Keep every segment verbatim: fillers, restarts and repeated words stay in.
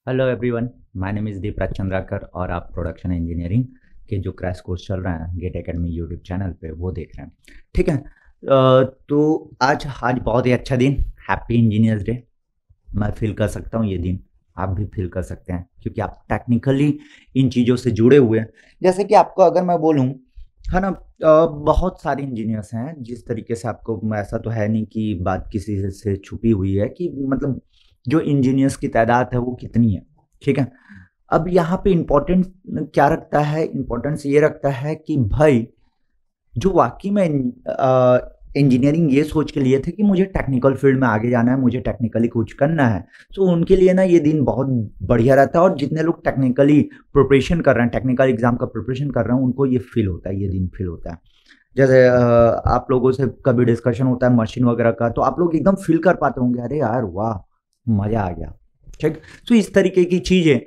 Hello everyone, my name is Deepraj Chandrakar और आप production engineering के जो क्रैश कोर्स चल रहा है गेट एकेडमी यूट्यूब चैनल पे वो देख रहे हैं। ठीक है। अ, तो आज आज बहुत ही अच्छा दिन, हैप्पी इंजीनियर्स डे। मैं फील कर सकता हूँ ये दिन, आप भी फील कर सकते हैं क्योंकि आप टेक्निकली इन चीज़ों से जुड़े हुए हैं। जैसे कि आपको अगर मैं बोलूँ, है ना, अ, बहुत सारे इंजीनियर्स हैं। जिस तरीके से आपको, ऐसा तो है नहीं कि बात किसी से से छुपी हुई है कि मतलब जो इंजीनियर्स की तादाद है वो कितनी है। ठीक है। अब यहाँ पे इम्पोर्टेंट क्या रखता है, इम्पोर्टेंस ये रखता है कि भाई जो वाकई में इंजीनियरिंग ये सोच के लिए थे कि मुझे टेक्निकल फील्ड में आगे जाना है, मुझे टेक्निकली कुछ करना है, तो उनके लिए ना ये दिन बहुत बढ़िया रहता है। और जितने लोग टेक्निकली प्रिपरेशन कर रहे हैं, टेक्निकल एग्जाम का प्रिपरेशन कर रहे हैं, उनको ये फील होता है, ये दिन फील होता है। जैसे अ, आप लोगों से कभी डिस्कशन होता है मशीन वगैरह का, तो आप लोग एकदम फील कर पाते होंगे, अरे यार वाह, मजा आ गया। ठीक। तो इस तरीके की चीजें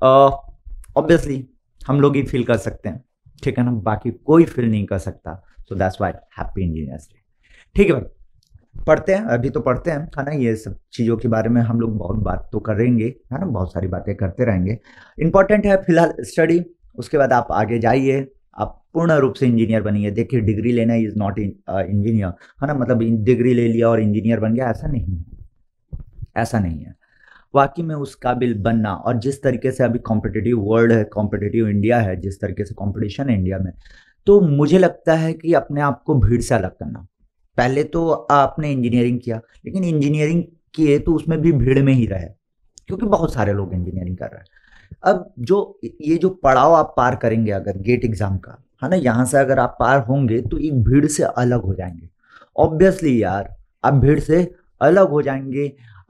ऑब्वियसली हम लोग ही फील कर सकते हैं। ठीक है ना, बाकी कोई फील नहीं कर सकता। So that's why happy engineers day. ठीक है भाई, पढ़ते हैं, अभी तो पढ़ते हैं, है ना। ये सब चीज़ों के बारे में हम लोग बहुत बात तो करेंगे, है ना, बहुत सारी बातें करते रहेंगे। इंपॉर्टेंट है फिलहाल स्टडी, उसके बाद आप आगे जाइए, आप पूर्ण रूप से इंजीनियर बनिए। देखिए, डिग्री लेना इज नॉट इंजीनियर, है ना, मतलब डिग्री ले लिया और इंजीनियर बन गया, ऐसा नहीं है, ऐसा नहीं है। वाकई में उस काबिल बनना, और जिस तरीके से अभी कॉम्पिटिटिव वर्ल्ड है, कॉम्पिटिटिव इंडिया है, जिस तरीके से कंपटीशन है इंडिया में, तो मुझे लगता है कि अपने आप को भीड़ से अलग करना। पहले तो आपने इंजीनियरिंग किया, लेकिन इंजीनियरिंग किए तो उसमें भी भीड़ में ही रहे, क्योंकि बहुत सारे लोग इंजीनियरिंग कर रहे हैं। अब जो ये जो पड़ाव आप पार करेंगे अगर गेट एग्जाम का, है ना, यहाँ से अगर आप पार होंगे तो एक भीड़ से अलग हो जाएंगे। ऑब्वियसली यार, आप भीड़ से अलग हो जाएंगे,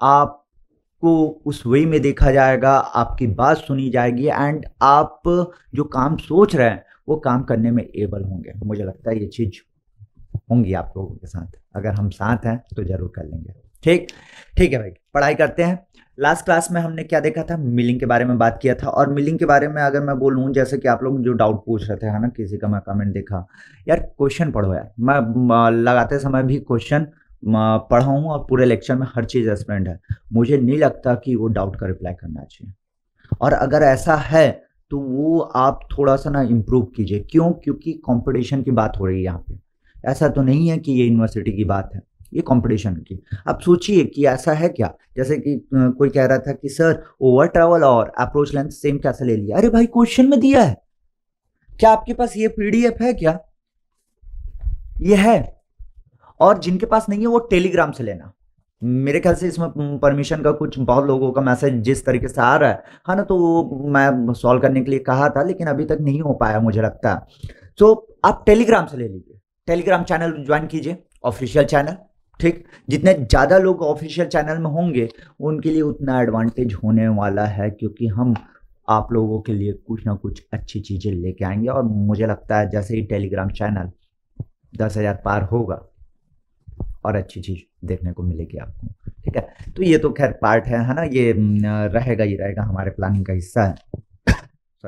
आपको उस वे में देखा जाएगा, आपकी बात सुनी जाएगी, एंड आप जो काम सोच रहे हैं वो काम करने में एबल होंगे। मुझे लगता है ये चीज होंगी आप लोगों के साथ, अगर हम साथ हैं तो जरूर कर लेंगे। ठीक। ठीक है भाई, पढ़ाई करते हैं। लास्ट क्लास में हमने क्या देखा था, मिलिंग के बारे में बात किया था। और मिलिंग के बारे में अगर मैं बोलूं, जैसे कि आप लोग जो डाउट पूछ रहे थे, है ना, किसी का मैं कमेंट देखा, यार क्वेश्चन पढ़ो यार। मैं म, लगाते समय भी क्वेश्चन पढ़ा हूँ और पूरे लेक्चर में हर चीज एक्सप्लेंड है। मुझे नहीं लगता कि वो डाउट का रिप्लाई करना चाहिए, और अगर ऐसा है तो वो आप थोड़ा सा ना इम्प्रूव कीजिए। क्यों? क्योंकि कंपटीशन की बात हो रही है यहाँ पे। ऐसा तो नहीं है कि ये यूनिवर्सिटी की बात है, ये कंपटीशन की। आप सोचिए कि ऐसा है क्या, जैसे कि अ, कोई कह रहा था कि सर ओवर ट्रैवल और अप्रोच लेंथ सेम कैसे ले लिया। अरे भाई, क्वेश्चन में दिया है। क्या आपके पास ये पीडीएफ है क्या? ये है। और जिनके पास नहीं है वो टेलीग्राम से लेना। मेरे ख्याल से इसमें परमिशन का कुछ, बहुत लोगों का मैसेज जिस तरीके से आ रहा है है ना, तो वो मैं सॉल्व करने के लिए कहा था, लेकिन अभी तक नहीं हो पाया मुझे लगता है। तो आप टेलीग्राम से ले लीजिए, टेलीग्राम चैनल ज्वाइन कीजिए, ऑफिशियल चैनल। ठीक। जितने ज्यादा लोग ऑफिशियल चैनल में होंगे उनके लिए उतना एडवांटेज होने वाला है, क्योंकि हम आप लोगों के लिए कुछ ना कुछ अच्छी चीजें लेके आएंगे। और मुझे लगता है जैसे ही टेलीग्राम चैनल दस हजार पार होगा और अच्छी चीज देखने को मिलेगी आपको। ठीक है। तो ये तो खैर पार्ट है है ना, ये न, रहेगा ही रहेगा, हमारे प्लानिंग का हिस्सा है। सॉरी।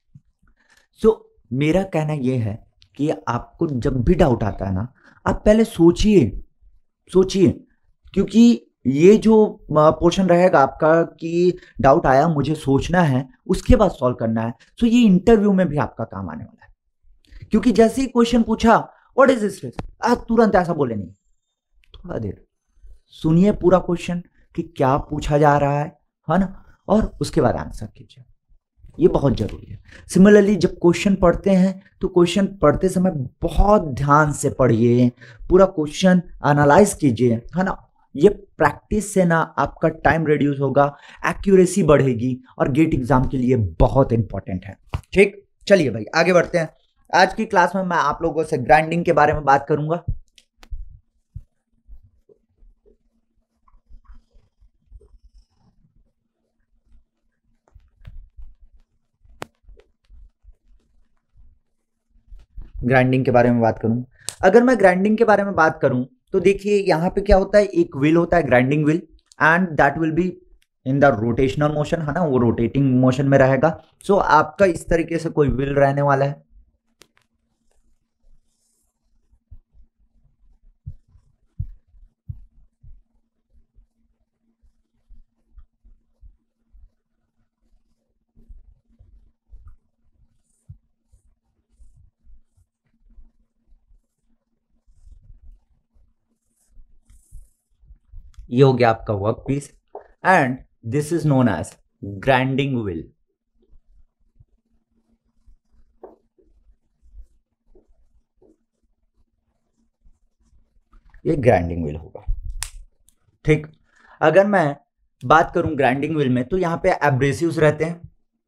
सो मेरा कहना ये है कि आपको जब भी डाउट आता है ना, आप पहले सोचिए, सोचिए। क्योंकि ये जो पोर्शन रहेगा आपका कि डाउट आया, मुझे सोचना है, उसके बाद सॉल्व करना है, तो ये इंटरव्यू में भी आपका काम आने वाला है। क्योंकि जैसे ही क्वेश्चन पूछा व्हाट इज स्ट्रेस, आप तुरंत ऐसा बोले नहीं, थोड़ा देर सुनिए पूरा क्वेश्चन कि क्या पूछा जा रहा है है ना, और उसके बाद आंसर कीजिए। ये बहुत जरूरी है। सिमिलरली जब क्वेश्चन पढ़ते हैं तो क्वेश्चन पढ़ते समय बहुत ध्यान से पढ़िए, पूरा क्वेश्चन एनालाइज कीजिए, है ना। ये प्रैक्टिस से ना आपका टाइम रिड्यूस होगा, एक्यूरेसी बढ़ेगी, और गेट एग्जाम के लिए बहुत इंपॉर्टेंट है। ठीक। चलिए भाई, आगे बढ़ते हैं। आज की क्लास में मैं आप लोगों से ग्राइंडिंग के बारे में बात करूंगा। ग्राइंडिंग के बारे में बात करूं, अगर मैं ग्राइंडिंग के बारे में बात करूं, तो देखिए यहाँ पे क्या होता है, एक व्हील होता है, grinding wheel, and that will be in the rotational motion, है ना, वो रोटेटिंग मोशन में रहेगा। सो so, आपका इस तरीके से कोई व्हील रहने वाला है। ये हो गया आपका work piece and this is known as grinding wheel. ये ग्राइंडिंग व्हील होगा। ठीक, अगर मैं बात करूं ग्राइंडिंग व्हील में तो यहां पे एब्रेसिव्स रहते हैं।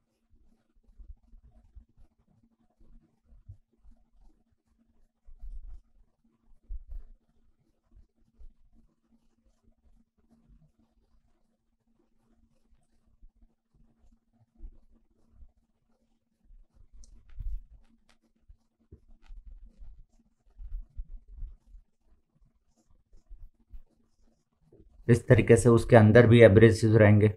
इस तरीके से उसके अंदर भी एब्रेसिव्स रहेंगे।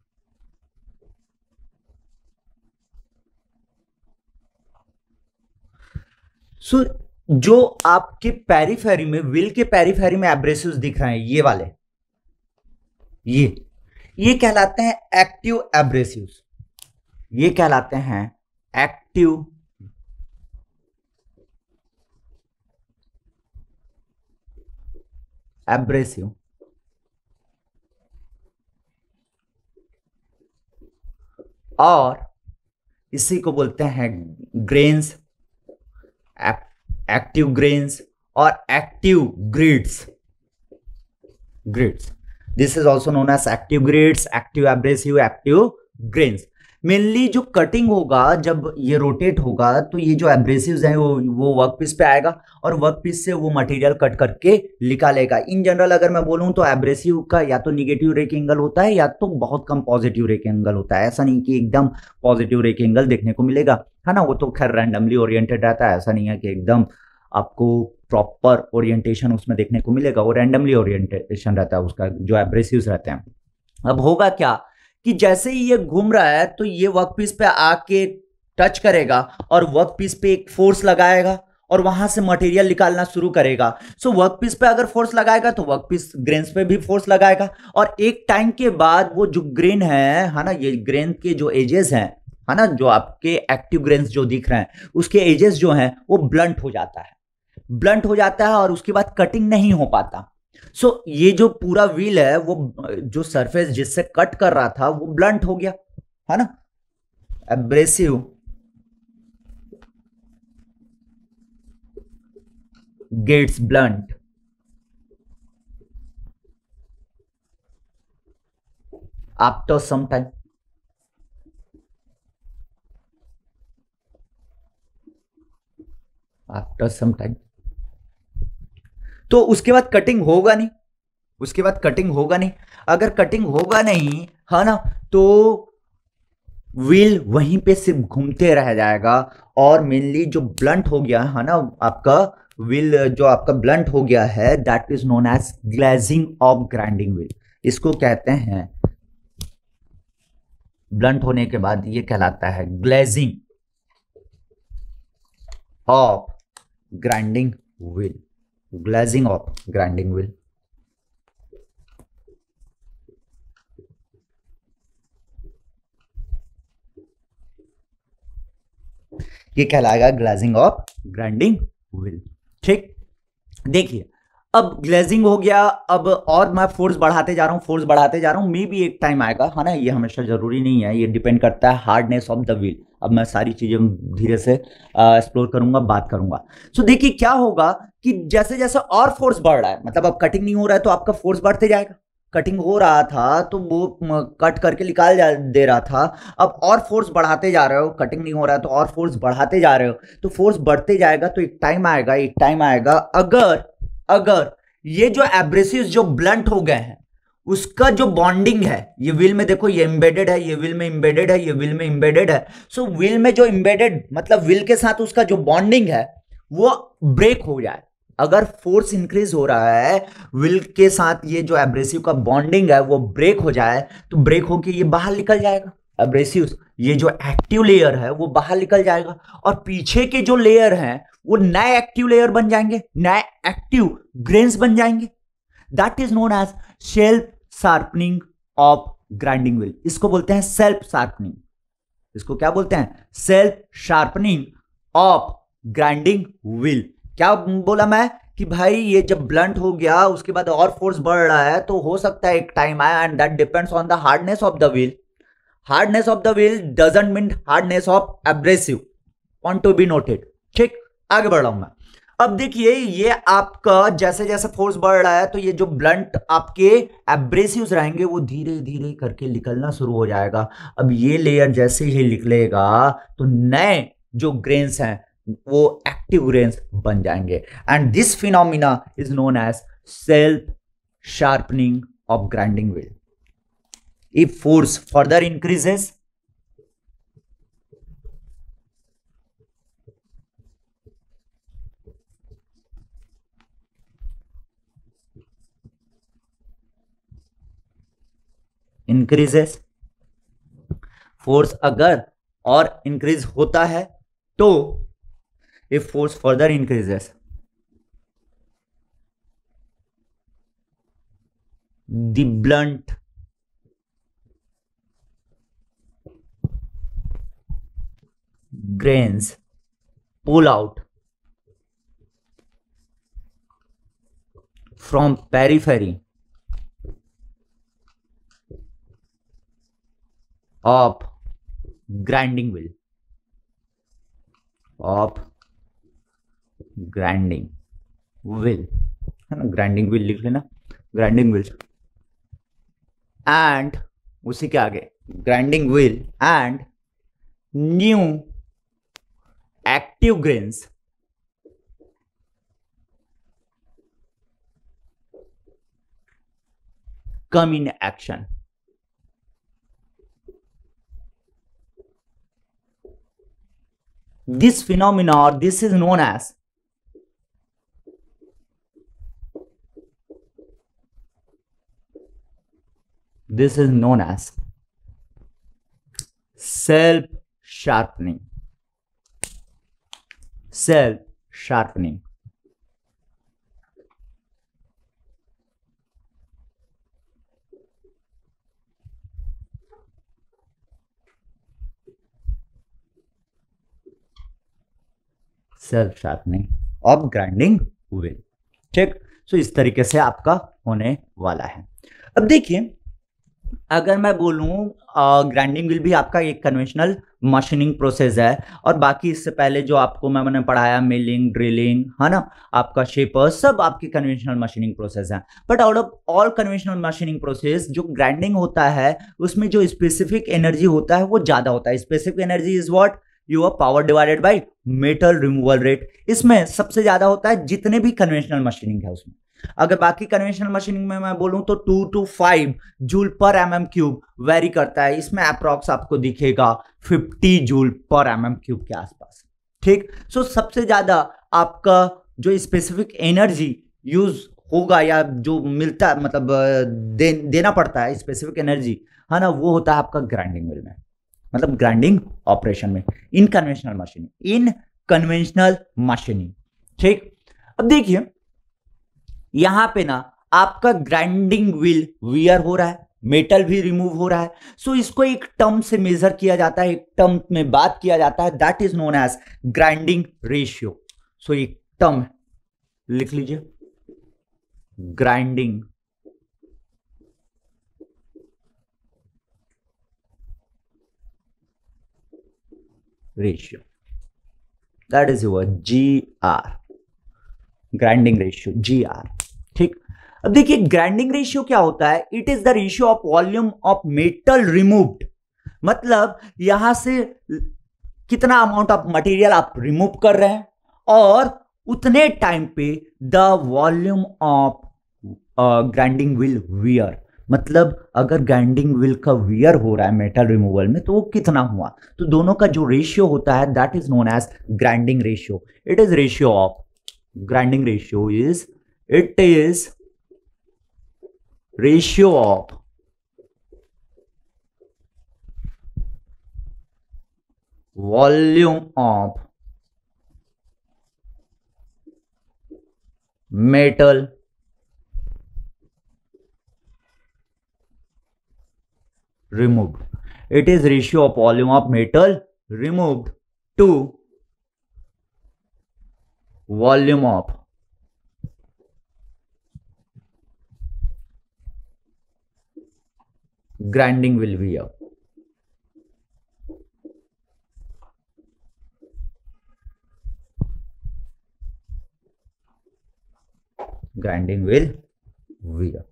सो so, जो आपके पेरिफेरी में, व्हील के पेरिफेरी में एब्रेसिव्स दिख रहे हैं, ये वाले, ये ये कहलाते हैं एक्टिव एब्रेसिव्स। ये कहलाते हैं एक्टिव एब्रेसिव। और इसी को बोलते हैं ग्रेन्स, एक्टिव ग्रेन्स और active grids. Grids, this is also known as active grids, active abrasive, active grains. Mainly जो कटिंग होगा, जब ये रोटेट होगा तो ये जो एब्रेसिव्स हैं वो वो वर्क पीस पे आएगा और वर्क पीस से वो मटेरियल कट करके निकालेगा। इन जनरल अगर मैं बोलूं तो एब्रेसिव का या तो निगेटिव रेक एंगल होता है या तो बहुत कम पॉजिटिव रेक एंगल होता है। ऐसा नहीं कि एकदम पॉजिटिव रेक एंगल देखने को मिलेगा, है ना, वो तो खैर रैंडमली ओरिएंटेड रहता है। ऐसा नहीं है कि एकदम आपको प्रॉपर ओरिएंटेशन उसमें देखने को मिलेगा, वो रैंडमली ओरिएंटेशन रहता है उसका, जो एब्रेसिव्स रहते हैं। अब होगा क्या कि जैसे ही ये घूम रहा है तो ये वर्कपीस पे आके टच करेगा और वर्कपीस पे एक फोर्स लगाएगा और वहां से मटेरियल निकालना शुरू करेगा। सो वर्कपीस पे अगर फोर्स लगाएगा तो वर्कपीस ग्रेन्स पे भी फोर्स लगाएगा और एक टाइम के बाद वो जो ग्रेन है है ना, ये ग्रेन के जो एजेस हैं, है ना, जो आपके एक्टिव ग्रेन्स जो दिख रहे हैं उसके एजेस जो हैं वो ब्लंट हो जाता है, ब्लंट हो जाता है और उसके बाद कटिंग नहीं हो पाता। सो so, ये जो पूरा व्हील है वो जो सरफेस जिससे कट कर रहा था वो ब्लंट हो गया, है ना। Abrasive gets blunt. After some time, after some time तो उसके बाद कटिंग होगा नहीं, उसके बाद कटिंग होगा नहीं। अगर कटिंग होगा नहीं, है ना, तो व्हील वहीं पे सिर्फ घूमते रह जाएगा और मेनली जो ब्लंट हो गया है ना आपका व्हील, जो आपका ब्लंट हो गया है, that is known as glazing of grinding wheel. इसको कहते हैं, ब्लंट होने के बाद ये कहलाता है glazing of grinding wheel. Glazing of grinding wheel. ये कहलाएगा ग्लेजिंग ऑफ ग्राइंडिंग व्हील। ठीक, देखिए अब ग्लेजिंग हो गया, अब और मैं फोर्स बढ़ाते जा रहा हूं, फोर्स बढ़ाते जा रहा हूं, मे भी एक टाइम आएगा, है ना, ये हमेशा जरूरी नहीं है, ये डिपेंड करता है हार्डनेस ऑफ द व्हील। अब मैं सारी चीजें धीरे से एक्सप्लोर करूंगा, बात करूंगा। सो so, देखिए क्या होगा कि जैसे जैसे और फोर्स बढ़ रहा है, मतलब अब कटिंग नहीं हो रहा है तो आपका फोर्स बढ़ते जाएगा। कटिंग हो रहा था तो वो कट करके निकाल दे रहा था, अब और फोर्स बढ़ाते जा रहे हो, कटिंग नहीं हो रहा है तो और फोर्स बढ़ाते जा रहे हो, तो फोर्स बढ़ते जाएगा। तो एक टाइम आएगा, एक टाइम आएगा अगर अगर ये जो एब्रेसिव्स जो ब्लंट हो गए हैं उसका जो बॉन्डिंग है, ये व्हील में देखो, ये एम्बेडेड है, ये व्हील में एम्बेडेड है, ये व्हील में एम्बेडेड है। सो व्हील में जो एम्बेडेड मतलब व्हील के साथ उसका जो बॉन्डिंग है वो ब्रेक हो जाए। अगर फोर्स इंक्रीज हो रहा है, व्हील के साथ ये जो एब्रेसिव का बॉन्डिंग है वो ब्रेक हो जाए, तो ब्रेक होके ये बाहर निकल जाएगा। एब्रेसिव, ये जो एक्टिव लेयर है वो बाहर निकल जाएगा और पीछे के जो लेयर हैं वो नए एक्टिव लेयर बन जाएंगे, नए एक्टिव ग्रेन्स बन जाएंगे। That is known as self sharpening of grinding wheel. इसको बोलते हैं सेल्फ शार्पनिंग। इसको क्या बोलते हैं? Self sharpening of grinding wheel. क्या बोला मैं कि भाई ये जब ब्लंट हो गया उसके बाद और फोर्स बढ़ रहा है, तो हो सकता है एक टाइम आए, and that depends on the hardness of the wheel. Hardness of the wheel doesn't mean hardness of abrasive. Point to be noted. ठीक, आगे बढ़ रहा हूं मैं. अब देखिए, ये आपका जैसे जैसे फोर्स बढ़ रहा है तो ये जो ब्लंट आपके एब्रेसिव्स रहेंगे वो धीरे धीरे करके निकलना शुरू हो जाएगा. अब ये लेयर जैसे ही निकलेगा तो नए जो ग्रेन्स हैं वो एक्टिव ग्रेन्स बन जाएंगे. And this phenomena is known as self sharpening of grinding wheel. If force further increases, increases force अगर और इंक्रीज होता है तो, if force further increases, the blunt grains pull out from periphery of grinding wheel, of grinding wheel, है ना, grinding wheel लिख लेना, grinding wheel, and उसी के आगे grinding wheel and new active grains come in action. This phenomena, or this is known as this is known as self sharpening. Self sharpening. Self sharpening of grinding wheel. ठीक, so इस तरीके से आपका होने वाला है. अब देखिए, अगर मैं बोलूं ग्राइंडिंग व्हील भी आपका एक कन्वेंशनल मशीनिंग प्रोसेस है, और बाकी इससे पहले जो आपको मैं मैंने पढ़ाया मिलिंग, ड्रिलिंग, है ना, आपका शेपर, सब आपकी कन्वेंशनल मशीनिंग प्रोसेस है. But out of all conventional machining process जो ग्राइंडिंग होता है उसमें जो स्पेसिफिक एनर्जी होता है वो ज्यादा होता है. Specific energy is what? Your power divided by metal removal rate. इसमें सबसे ज्यादा होता है जितने भी कन्वेंशनल मशीनिंग है उसमें. अगर बाकी कन्वेंशनल मशीनिंग में मैं बोलूं तो two two five joule per M M cube vary करता है. इसमें अप्रॉक्स आपको दिखेगा fifty joule per M M cube के आसपास. ठीक, सो so, सबसे ज्यादा आपका जो स्पेसिफिक एनर्जी यूज होगा या जो मिलता है, मतलब दे, देना पड़ता है स्पेसिफिक एनर्जी, है ना, वो होता है आपका ग्राइंडिंग व्हील में, मतलब ग्राइंडिंग ऑपरेशन में, in conventional machining, in conventional machining. ठीक, अब देखिए यहां पे ना आपका ग्राइंडिंग व्हील वियर हो रहा है, मेटल भी रिमूव हो रहा है. सो so, इसको एक टर्म से मेजर किया जाता है, एक टर्म में बात किया जाता है, that is known as grinding ratio. So एक टर्म लिख लीजिए, grinding ratio, that is your G R, grinding ratio, G R. ठीक, अब देखिए ग्राइंडिंग रेशियो क्या होता है? It is the ratio of volume of metal removed. मतलब यहां से कितना अमाउंट ऑफ मटेरियल आप रिमूव कर रहे हैं और उतने टाइम पे the volume of grinding wheel wear. मतलब अगर ग्राइंडिंग व्हील का वियर हो रहा है मेटल रिमूवल में तो वो कितना हुआ, तो दोनों का जो रेशियो होता है that is known as grinding ratio. It is ratio of grinding ratio is, it is ratio of volume of metal removed. It is ratio of volume of metal removed to volume of grinding will wear. Grinding will wear.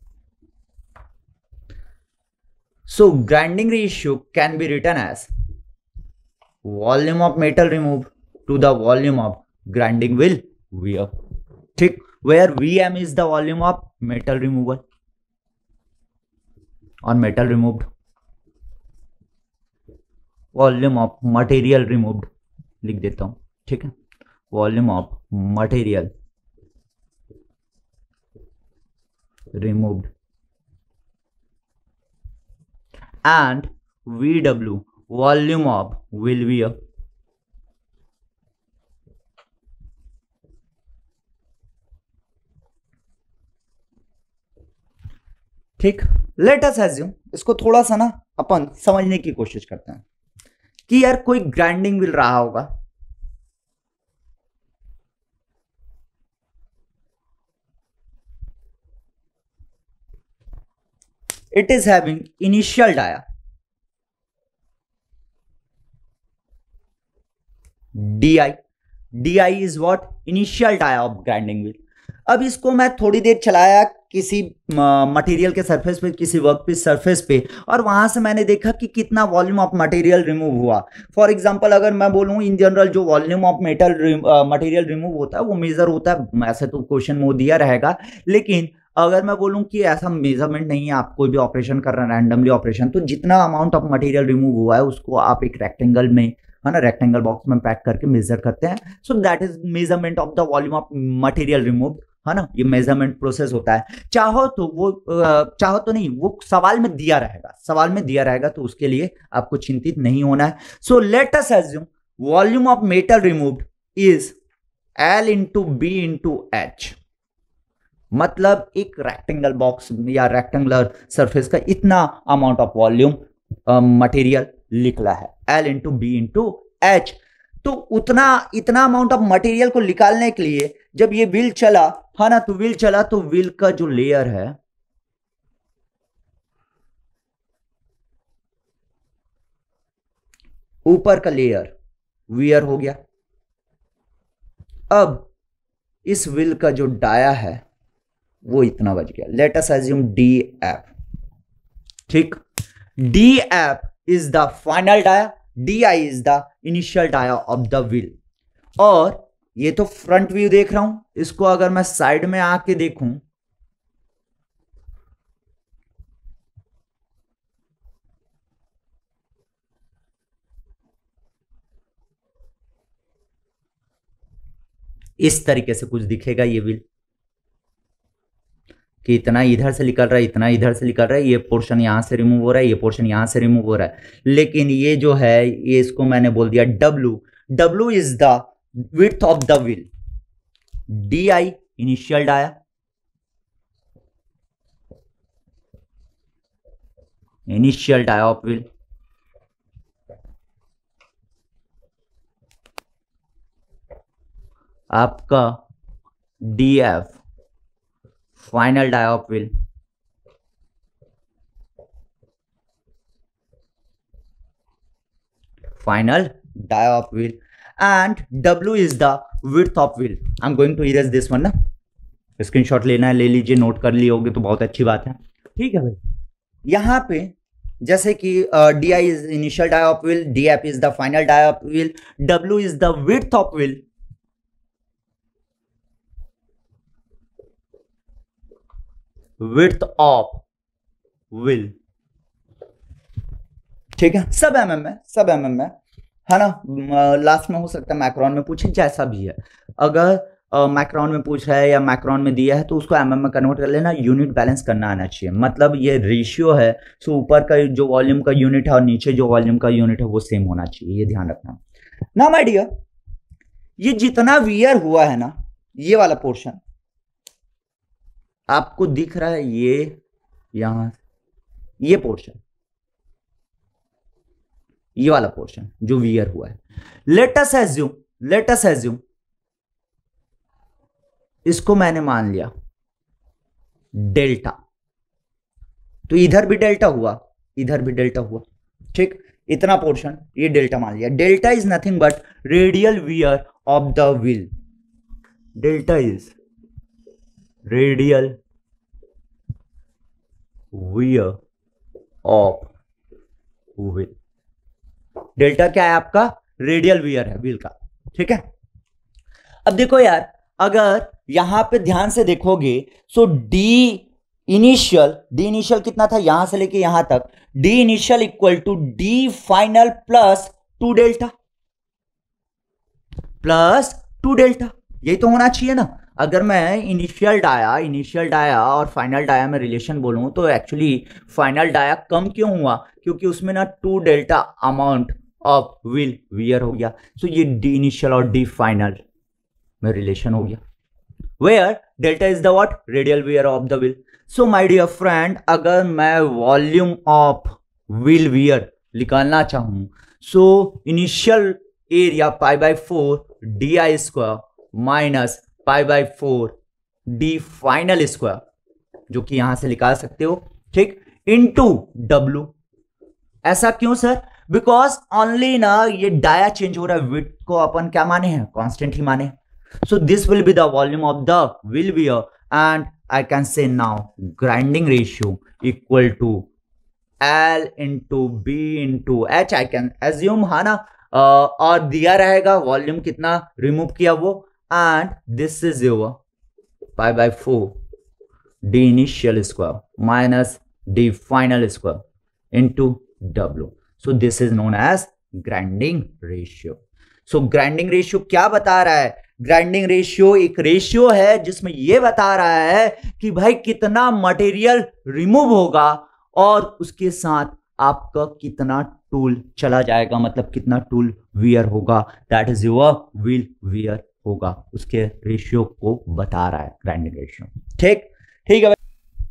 So grinding ratio can be written as volume of metal removed to the volume of grinding will wear. ठीक, where Vm is the volume of metal removal or metal removed, volume of material removed लिख देता हूं, ठीक है, volume of material removed and Vw volume of will wear. ठीक, let us assume, इसको थोड़ा सा ना अपन समझने की कोशिश करते हैं कि यार कोई ग्राइंडिंग व्हील रहा होगा, it is having initial dia di. Di is what? Initial dia of grinding wheel. अब इसको मैं थोड़ी देर चलाया किसी मटेरियल के सरफेस पे, किसी वर्क पीस सरफेस पे, और वहां से मैंने देखा कि कितना वॉल्यूम ऑफ मटेरियल रिमूव हुआ. फॉर एग्जांपल अगर मैं बोलूं इन जनरल जो volume of metal material remove होता है वो मेजर होता है, ऐसे तो क्वेश्चन में दिया रहेगा, लेकिन अगर मैं बोलूं कि ऐसा मेजरमेंट नहीं है, आप कोई भी ऑपरेशन कर रहे हैं रैंडमली ऑपरेशन, तो जितना अमाउंट ऑफ मटेरियल रिमूव हुआ है उसको आप एक रेक्टेंगल में, है ना, रेक्टेंगल बॉक्स में पैक करके मेजर करते हैं. So that is measurement of the volume of material remove, है ना, ये मेजरमेंट प्रोसेस होता है. चाहो तो वो चाहो तो नहीं, वो सवाल में दिया रहेगा, सवाल में दिया रहेगा, तो उसके लिए आपको चिंतित नहीं होना है. So let us assume volume of metal removed is L into B into H. मतलब एक रेक्टेंगल बॉक्स या रेक्टेंगुलर सरफेस का इतना अमाउंट ऑफ वॉल्यूम मटेरियल निकला है, L into B into H. तो उतना इतना अमाउंट ऑफ मटेरियल को निकालने के लिए जब ये व्हील चला, है ना, तो व्हील चला तो व्हील का जो लेयर है ऊपर का लेयर वियर हो गया. अब इस व्हील का जो डाया है वो इतना बच गया. Let us assume D F. ठीक, D F is the final dia, D I is the initial dia of the wheel. और ये तो फ्रंट व्यू देख रहा हूं, इसको अगर मैं साइड में आके देखूं, इस तरीके से कुछ दिखेगा ये व्हील, कि इतना इधर से निकल रहा है, इतना इधर से निकल रहा है, ये पोर्शन यहां से रिमूव हो रहा है, ये पोर्शन यहां से रिमूव हो रहा है. लेकिन ये जो है ये इसको मैंने बोल दिया W. W is the width of the wheel, D I initial dia, initial dia of wheel, आपका D F final dia of wheel, final dia of wheel, and W is the width of wheel. I'm going to erase this one ना, screenshot लेना है ले लीजिए, note कर लिए होगे तो बहुत अच्छी बात है. ठीक है भाई, यहां पे जैसे कि D I is initial dia of wheel, D F is the final dia of wheel, W is the width of wheel, width of wheel. ठीक है, सब एम एम में, सब एम एम में, है ना. लास्ट में हो सकता है मैक्रोन में पूछे, जैसा भी है. अगर मैक्रोन में पूछ रहा है या मैक्रोन में दिया है तो उसको एमएम में कन्वर्ट कर लेना. यूनिट बैलेंस करना आना चाहिए, मतलब ये रेशियो है, सो ऊपर का जो वॉल्यूम का यूनिट है और नीचे जो वॉल्यूम का यूनिट है वो सेम होना चाहिए, ये ध्यान रखना. ना माय डियर, ये जितना वियर हुआ है ना, ये वाला पोर्शन आपको दिख रहा है, ये यहां ये पोर्शन, ये वाला पोर्शन जो वियर हुआ है. Let us assume, let us assume इसको मैंने मान लिया डेल्टा. तो इधर भी डेल्टा हुआ, इधर भी डेल्टा हुआ, ठीक। इतना पोर्शन ये डेल्टा मान लिया। Delta is nothing but radial wear of the wheel. Delta is radial wear of wheel. Delta क्या है आपका? रेडियल वियर है व्हील का, ठीक है। अब देखो यार, अगर यहां पे ध्यान से देखोगे so D initial, D initial कितना था यहां से लेके यहां तक, D initial equal to D final plus two delta, plus two delta, यही तो होना चाहिए ना। अगर मैं इनिशियल डाया इनिशियल डाया और फाइनल डाया में रिलेशन बोलूं तो एक्चुअली फाइनल डाया कम क्यों हुआ? क्योंकि उसमें ना two delta amount of wheel wear हो गया। सो ये डी इनिशियल और डी फाइनल में रिलेशन हो गया, where delta is the what? Radial wear of the wheel. So my dear friend, अगर मैं वॉल्यूम ऑफ व्हील वियर निकालना चाहूं, so initial area pi by four D I square minus pi by four D final square, जो कि यहां से निकाल सकते हो, ठीक, इनटू डब्ल्यू। ऐसा क्यों सर? बिकॉज ओनली ना ये डाया चेंज हो रहा है, विड्थ को अपन क्या माने हैं? कांस्टेंट ही माने। So this will be the volume of the wheel wear, and I can say now grinding ratio equal to L into B into H. I can assume है ना, uh, और दिया रहेगा वॉल्यूम कितना रिमूव किया वो, and this is your pi by four D initial square minus D final square into W. So this is known as grinding ratio. So grinding ratio क्या बता रहा है? ग्राइंडिंग रेशियो एक रेशियो है जिसमें यह बता रहा है कि भाई कितना मटेरियल रिमूव होगा और उसके साथ आपका कितना टूल चला जाएगा, मतलब कितना टूल वियर होगा, that is your wheel wear होगा, उसके रेशियो को बता रहा है ग्राइंडिंग रेशियो, ठीक ठीक है।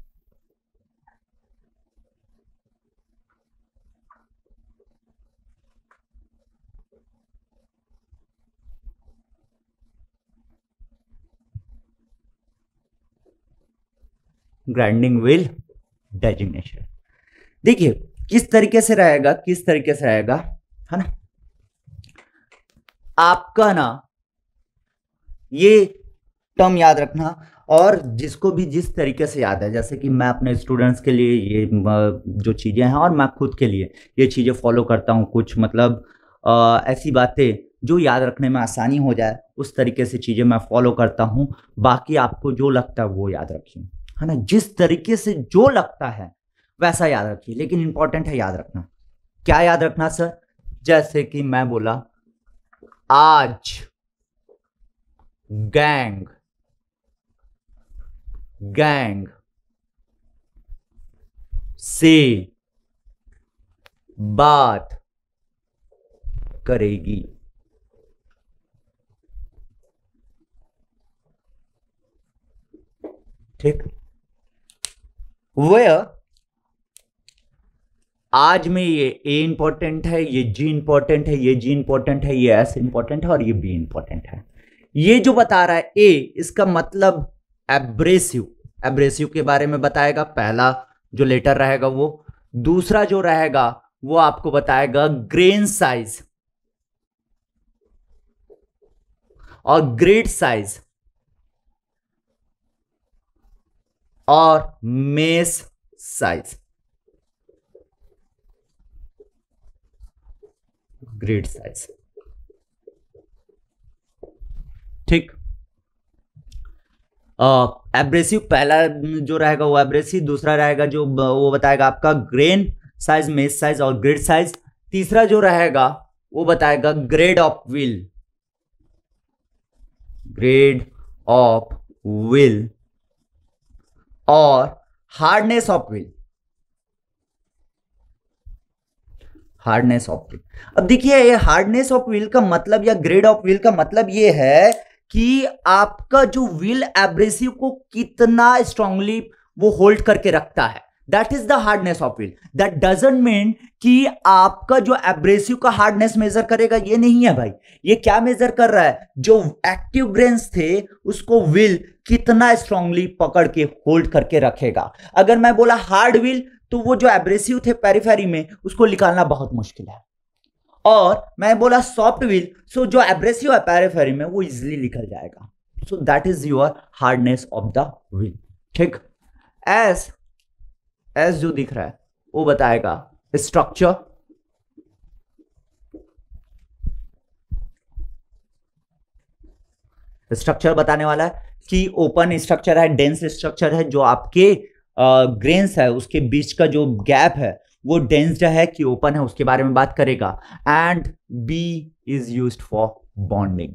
ग्राइंडिंग व्हील डेजिग्नेशन देखिए किस तरीके से रहेगा, किस तरीके से रहेगा, है ना। आपका ना ये टर्म याद रखना, और जिसको भी जिस तरीके से याद है, जैसे कि मैं अपने स्टूडेंट्स के लिए ये जो चीज़ें हैं और मैं खुद के लिए ये चीज़ें फॉलो करता हूँ, कुछ मतलब आ, ऐसी बातें जो याद रखने में आसानी हो जाए उस तरीके से चीज़ें मैं फॉलो करता हूँ। बाकी आपको जो लगता है वो याद रखिए, है ना, जिस तरीके से जो लगता है वैसा याद रखिए, लेकिन इंपॉर्टेंट है याद रखना। क्या याद रखना सर? जैसे कि मैं बोला आज गैंग गैंग से बात करेगी, ठीक। वह आज में ये ए इंपॉर्टेंट है, ये जी इंपॉर्टेंट है, ये जी इंपॉर्टेंट है, ये एस इंपॉर्टेंट है और ये बी इंपॉर्टेंट है। ये जो बता रहा है ए, इसका मतलब एब्रेसिव, एब्रेसिव के बारे में बताएगा, पहला जो लेटर रहेगा वो। दूसरा जो रहेगा वो आपको बताएगा ग्रेन साइज और ग्रेड साइज और मेस साइज, ग्रेड साइज, ठीक। एब्रेसिव पहला जो रहेगा वो एब्रेसिव, दूसरा रहेगा जो वो बताएगा आपका ग्रेन साइज, मेस साइज और ग्रेड साइज। तीसरा जो रहेगा वो बताएगा grade of wheel, grade of wheel और hardness of wheel, hardness of wheel. अब देखिए ये हार्डनेस ऑफ व्हील का मतलब या ग्रेड ऑफ व्हील का मतलब ये है कि आपका जो व्हील एब्रेसिव को कितना स्ट्रांगली वो होल्ड करके रखता है, that is the hardness of wheel. That doesn't mean कि आपका जो एब्रेसिव का हार्डनेस मेजर करेगा, ये नहीं है भाई। ये क्या मेजर कर रहा है? जो एक्टिव ग्रेन्स थे उसको व्हील कितना स्ट्रांगली पकड़ के होल्ड करके रखेगा। अगर मैं बोला हार्ड व्हील तो वो जो एब्रेसिव थे पेरिफेरी में उसको निकालना बहुत मुश्किल है। और मैं बोला सॉफ्ट व्हील, सो जो एब्रेसिव है पेरिफेरी में वो इजिली निकल जाएगा। So that is your hardness of the wheel. ठीक, एस एस जो दिख रहा है वो बताएगा स्ट्रक्चर, स्ट्रक्चर बताने वाला है कि ओपन स्ट्रक्चर है, डेंस स्ट्रक्चर है, जो आपके ग्रेन्स है उसके बीच का जो गैप है वो डेंस्ड है कि ओपन है, उसके बारे में बात करेगा। And B is used for bonding,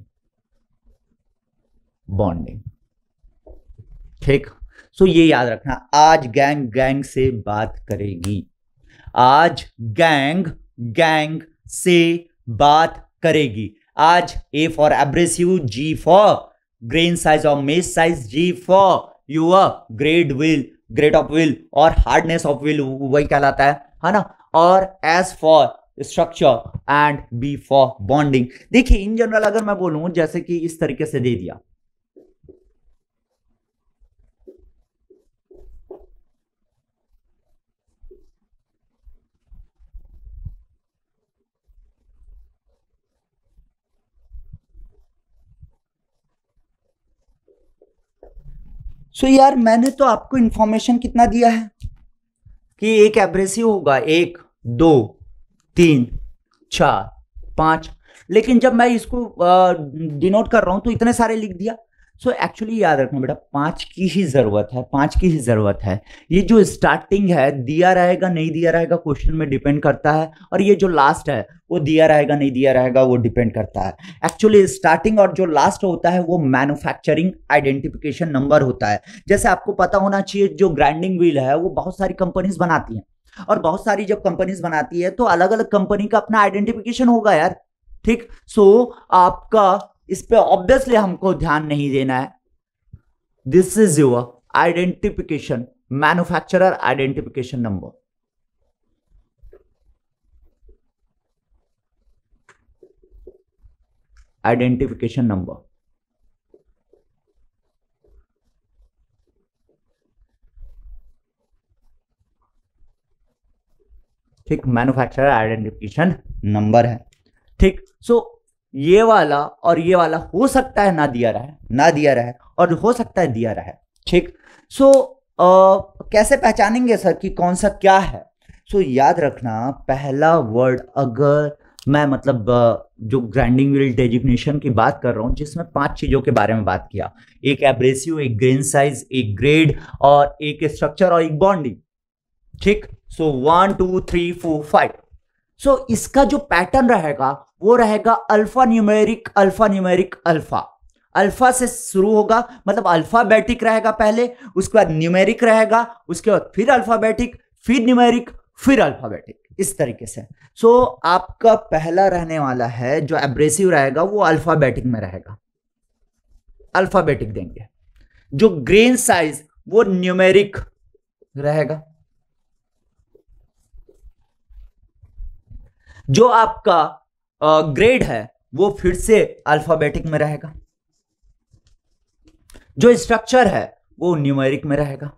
bonding. ठीक, सो ये याद रखना, आज गैंग गैंग से बात करेगी, आज गैंग गैंग से बात करेगी। आज A for abrasive, G for grain size और mesh size, G for your grade wheel, grade of wheel और हार्डनेस ऑफ व्हील वही कहलाता है है ना। और S for structure and B for bonding. देखिए इन जनरल अगर मैं बोलूं जैसे कि इस तरीके से दे दिया, सो so यार मैंने तो आपको इंफॉर्मेशन कितना दिया है कि एक एब्रेसिव होगा, एक दो तीन चार पांच, लेकिन जब मैं इसको डिनोट कर रहा हूं तो इतने सारे लिख दिया। सो एक्चुअली याद रखना बेटा, पांच की ही जरूरत है, पांच की ही जरूरत है। ये जो स्टार्टिंग है दिया रहेगा नहीं दिया रहेगा क्वेश्चन में डिपेंड करता है, और ये जो लास्ट है वो दिया रहेगा नहीं दिया रहेगा वो डिपेंड करता है। एक्चुअली स्टार्टिंग और जो लास्ट होता है वो मैन्युफैक्चरिंग आइडेंटिफिकेशन नंबर होता है। जैसे आपको पता होना चाहिए जो ग्राइंडिंग व्हील है वो बहुत सारी कंपनीज बनाती हैं, और बहुत सारी जब कंपनीज बनाती है तो अलग अलग कंपनी का अपना आइडेंटिफिकेशन होगा यार। ठीक, सो आपका इस पे ऑब्वियसली हमको ध्यान नहीं देना है। This is your identification, manufacturer identification number. Identification number, ठीक, मैन्युफैक्चरर आइडेंटिफिकेशन नंबर है। ठीक, सो ये वाला और ये वाला हो सकता है ना दिया रहा है, ना दिया रहा है, और हो सकता है दिया रहा है। ठीक, सो कैसे पहचानेंगे सर कि कौन सा क्या है? सो याद रखना, पहला वर्ड अगर मैं मतलब जो ग्राइंडिंग व्हील डेजिग्नेशन की बात कर रहा हूं जिसमें पांच चीजों के बारे में बात किया, एक एब्रेसिव, एक ग्रेन साइज, एक ग्रेड और एक स्ट्रक्चर और एक बॉन्डिंग। ठीक, so one two three four five. So इसका जो पैटर्न रहेगा वो रहेगा alpha numeric, alpha numeric, alpha. Alpha से शुरू होगा, मतलब अल्फाबेटिक रहेगा पहले, उसके बाद न्यूमेरिक रहेगा, उसके बाद फिर अल्फाबेटिक, फिर न्यूमेरिक, फिर अल्फाबेटिक, इस तरीके से। सो so, आपका पहला रहने वाला है जो एब्रेसिव रहेगा वो अल्फाबेटिक में रहेगा, अल्फाबेटिक देंगे। जो ग्रेन साइज वो न्यूमेरिक रहेगा। जो आपका ग्रेड है वो फिर से अल्फाबेटिक में रहेगा। जो स्ट्रक्चर है वो न्यूमेरिक में रहेगा,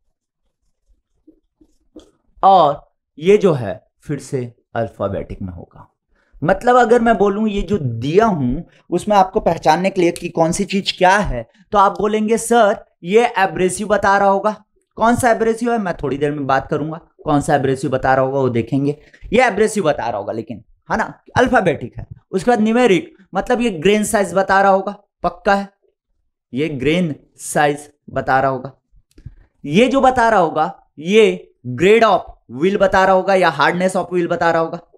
और ये जो है फिर से अल्फाबेटिक में होगा। मतलब अगर मैं बोलूं ये जो दिया हूं उसमें आपको पहचानने के लिए कि कौन सी चीज क्या है, तो आप बोलेंगे सर ये एब्रेसिव बता रहा होगा। कौन सा एब्रेसिव है मैं थोड़ी देर में बात करूंगा, कौन सा एब्रेसिव बता रहा होगा वो देखेंगे। ये एब्रेसिव बता रहा होगा लेकिन, है ना, अल्फाबेटिक है। उसके बाद न्यूमेरिक, मतलब ये ग्रेन साइज बता रहा होगा, पक्का है, ये ग्रेन साइज बता रहा होगा। ये जो बता रहा होगा ये ग्रेड ऑफ व्हील बता रहा होगा या हार्डनेस ऑफ व्हील बता रहा होगा।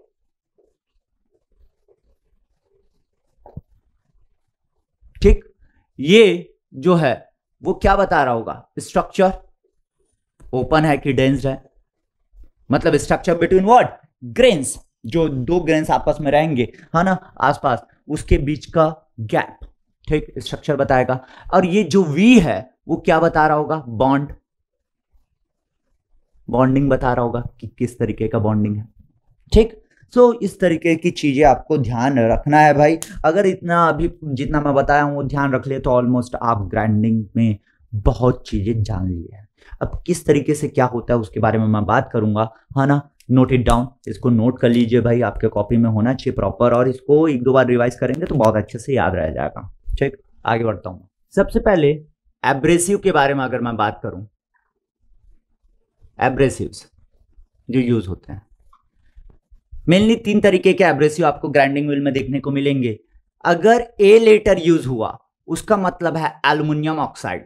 ठीक, ये जो है वो क्या बता रहा होगा, स्ट्रक्चर ओपन है कि डेंस्ड है, मतलब स्ट्रक्चर बिटवीन व्हाट, ग्रेन्स, जो दो ग्रेन्स आपस में रहेंगे, है ना, आसपास, उसके बीच का गैप। ठीक, स्ट्रक्चर बताएगा। और ये जो वी है वो क्या बता रहा होगा, बॉन्ड, बॉन्डिंग बता रहा होगा कि किस तरीके का बॉन्डिंग है। ठीक, सो so, इस तरीके की चीजें आपको ध्यान रखना है भाई। अगर इतना अभी जितना मैं बताया हूं वो ध्यान रख ले तो ऑलमोस्ट आप ग्राइंडिंग में बहुत चीजें जान ली है। अब किस तरीके से क्या होता है उसके बारे में मैं बात करूंगा, है ना। नोट इट डाउन, इसको नोट कर लीजिए भाई, आपके कॉपी में होना चाहिए प्रॉपर, और इसको एक दो बार रिवाइज करेंगे तो बहुत अच्छे से याद रह जाएगा। ठीक, आगे बढ़ता हूं। सबसे पहले एब्रेसिव के बारे में अगर मैं बात करूं, एब्रेसिव्स जो यूज होते हैं, मेनली तीन तरीके के एब्रेसिव आपको ग्राइंडिंग व्हील में देखने को मिलेंगे। अगर ए लेटर यूज हुआ उसका मतलब है aluminium oxide.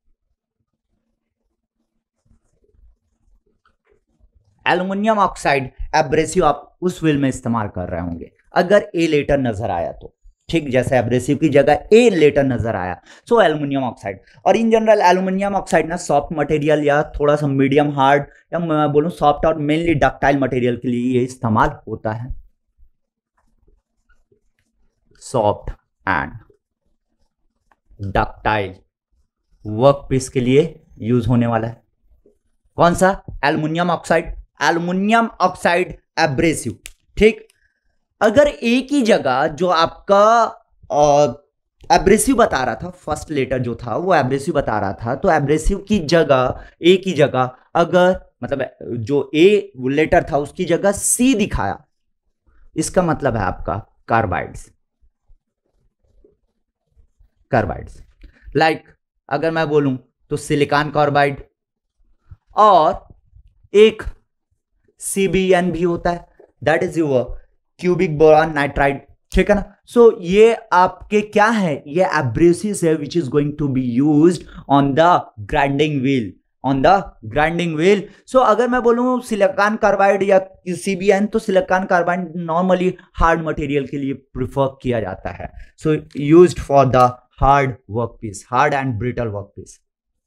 Aluminium oxide abrasive आप उस व्हील में इस्तेमाल कर रहे होंगे अगर ए लेटर नजर आया तो। ठीक, जैसे एब्रेसिव की जगह ए लेटर नजर आया, सो एल्युमिनियम ऑक्साइड। और इन जनरल एल्युमिनियम ऑक्साइड ना सॉफ्ट मटेरियल या थोड़ा सा मीडियम हार्ड या मैं बोलूं सॉफ्ट और मेनली डक्टाइल मटेरियल के लिए ये इस्तेमाल होता है। सॉफ्ट एंड डक्टाइल वर्कपीस के लिए यूज होने वाला है कौन सा? Aluminium oxide. Aluminium oxide abrasive. ठीक, अगर ए की जगह जो आपका एब्रेसिव बता रहा था, फर्स्ट लेटर जो था वो एब्रेसिव बता रहा था, तो एब्रेसिव की जगह ए की जगह अगर मतलब जो ए लेटर था उसकी जगह सी दिखाया, इसका मतलब है आपका कार्बाइड्स। कार्बाइड्स लाइक like, अगर मैं बोलूं तो सिलिकॉन कार्बाइड, और एक सी बी एन भी होता है, that is your cubic boron nitride. ठीक है ना। सो so, ये आपके क्या है, ये एब्रेसिव्स है which is going to be used on the grinding wheel, on the grinding wheel. So अगर मैं बोलूं सिलिकॉन कार्बाइड या सी बी एन, तो silicon carbide normally hard material के लिए प्रिफर किया जाता है। So used for the hard workpiece, hard and brittle workpiece.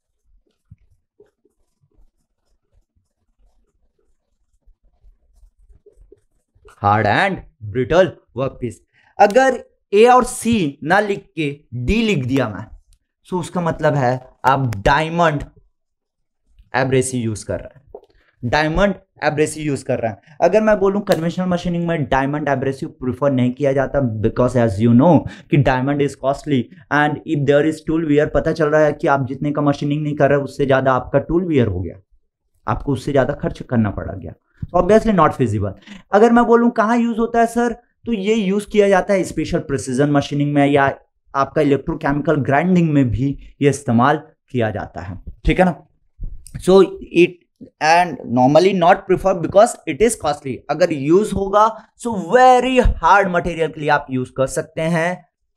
Hard and brittle workpiece. अगर ए और सी ना लिख के डी लिख दिया मैं, सो उसका मतलब है आप डायमंड एब्रेसिव यूज कर रहे हैं, डायमंड एब्रेसिव यूज कर रहे हैं। अगर मैं बोलूं कन्वेंशनल मशीनिंग में डायमंड एब्रेसिव प्रिफर नहीं किया जाता, बिकॉज एज यू नो कि diamond is costly and if there is tool wear, पता चल रहा है कि आप जितने का मशीनिंग नहीं कर रहे उससे ज्यादा आपका टूल वियर हो गया, आपको उससे ज्यादा खर्च करना पड़ गया, ऑब्वियसली नॉट फिजिबल। अगर मैं बोलूं कहां यूज होता है सर, तो ये यूज किया जाता है स्पेशल प्रिसीजन मशीनिंग में, या आपका इलेक्ट्रोकेमिकल ग्राइंडिंग में भी ये इस्तेमाल किया जाता है। ठीक है ना। So it and normally not prefer because it is costly. अगर यूज होगा सो वेरी हार्ड मटेरियल के लिए आप यूज कर सकते हैं,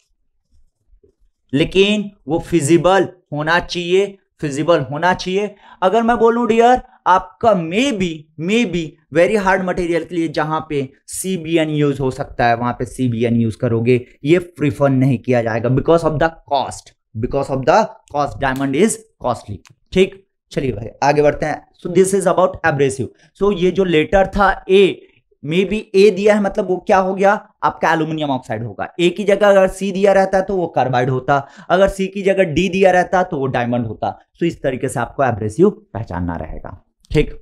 लेकिन वो फिजिबल होना चाहिए, फिजिबल होना चाहिए। अगर मैं बोलूं डियर आपका may be may be very hard material के लिए जहां पे सी बी एन यूज हो सकता है, वहां पे सी बी एन यूज करोगे, ये प्रिफर नहीं किया जाएगा because of the cost, because of the cost, diamond is costly. ठीक, चलिए भाई आगे बढ़ते हैं। So this is about abrasive. सो ये जो लेटर था ए, मे बी ए दिया है मतलब वो क्या हो गया आपका एल्युमिनियम ऑक्साइड होगा। ए की जगह अगर सी दिया रहता है तो वो कार्बाइड होता, अगर सी की जगह डी दिया रहता तो वो डायमंड होता। सो इस तरीके से आपको एब्रेसिव पहचानना रहेगा। ठीक,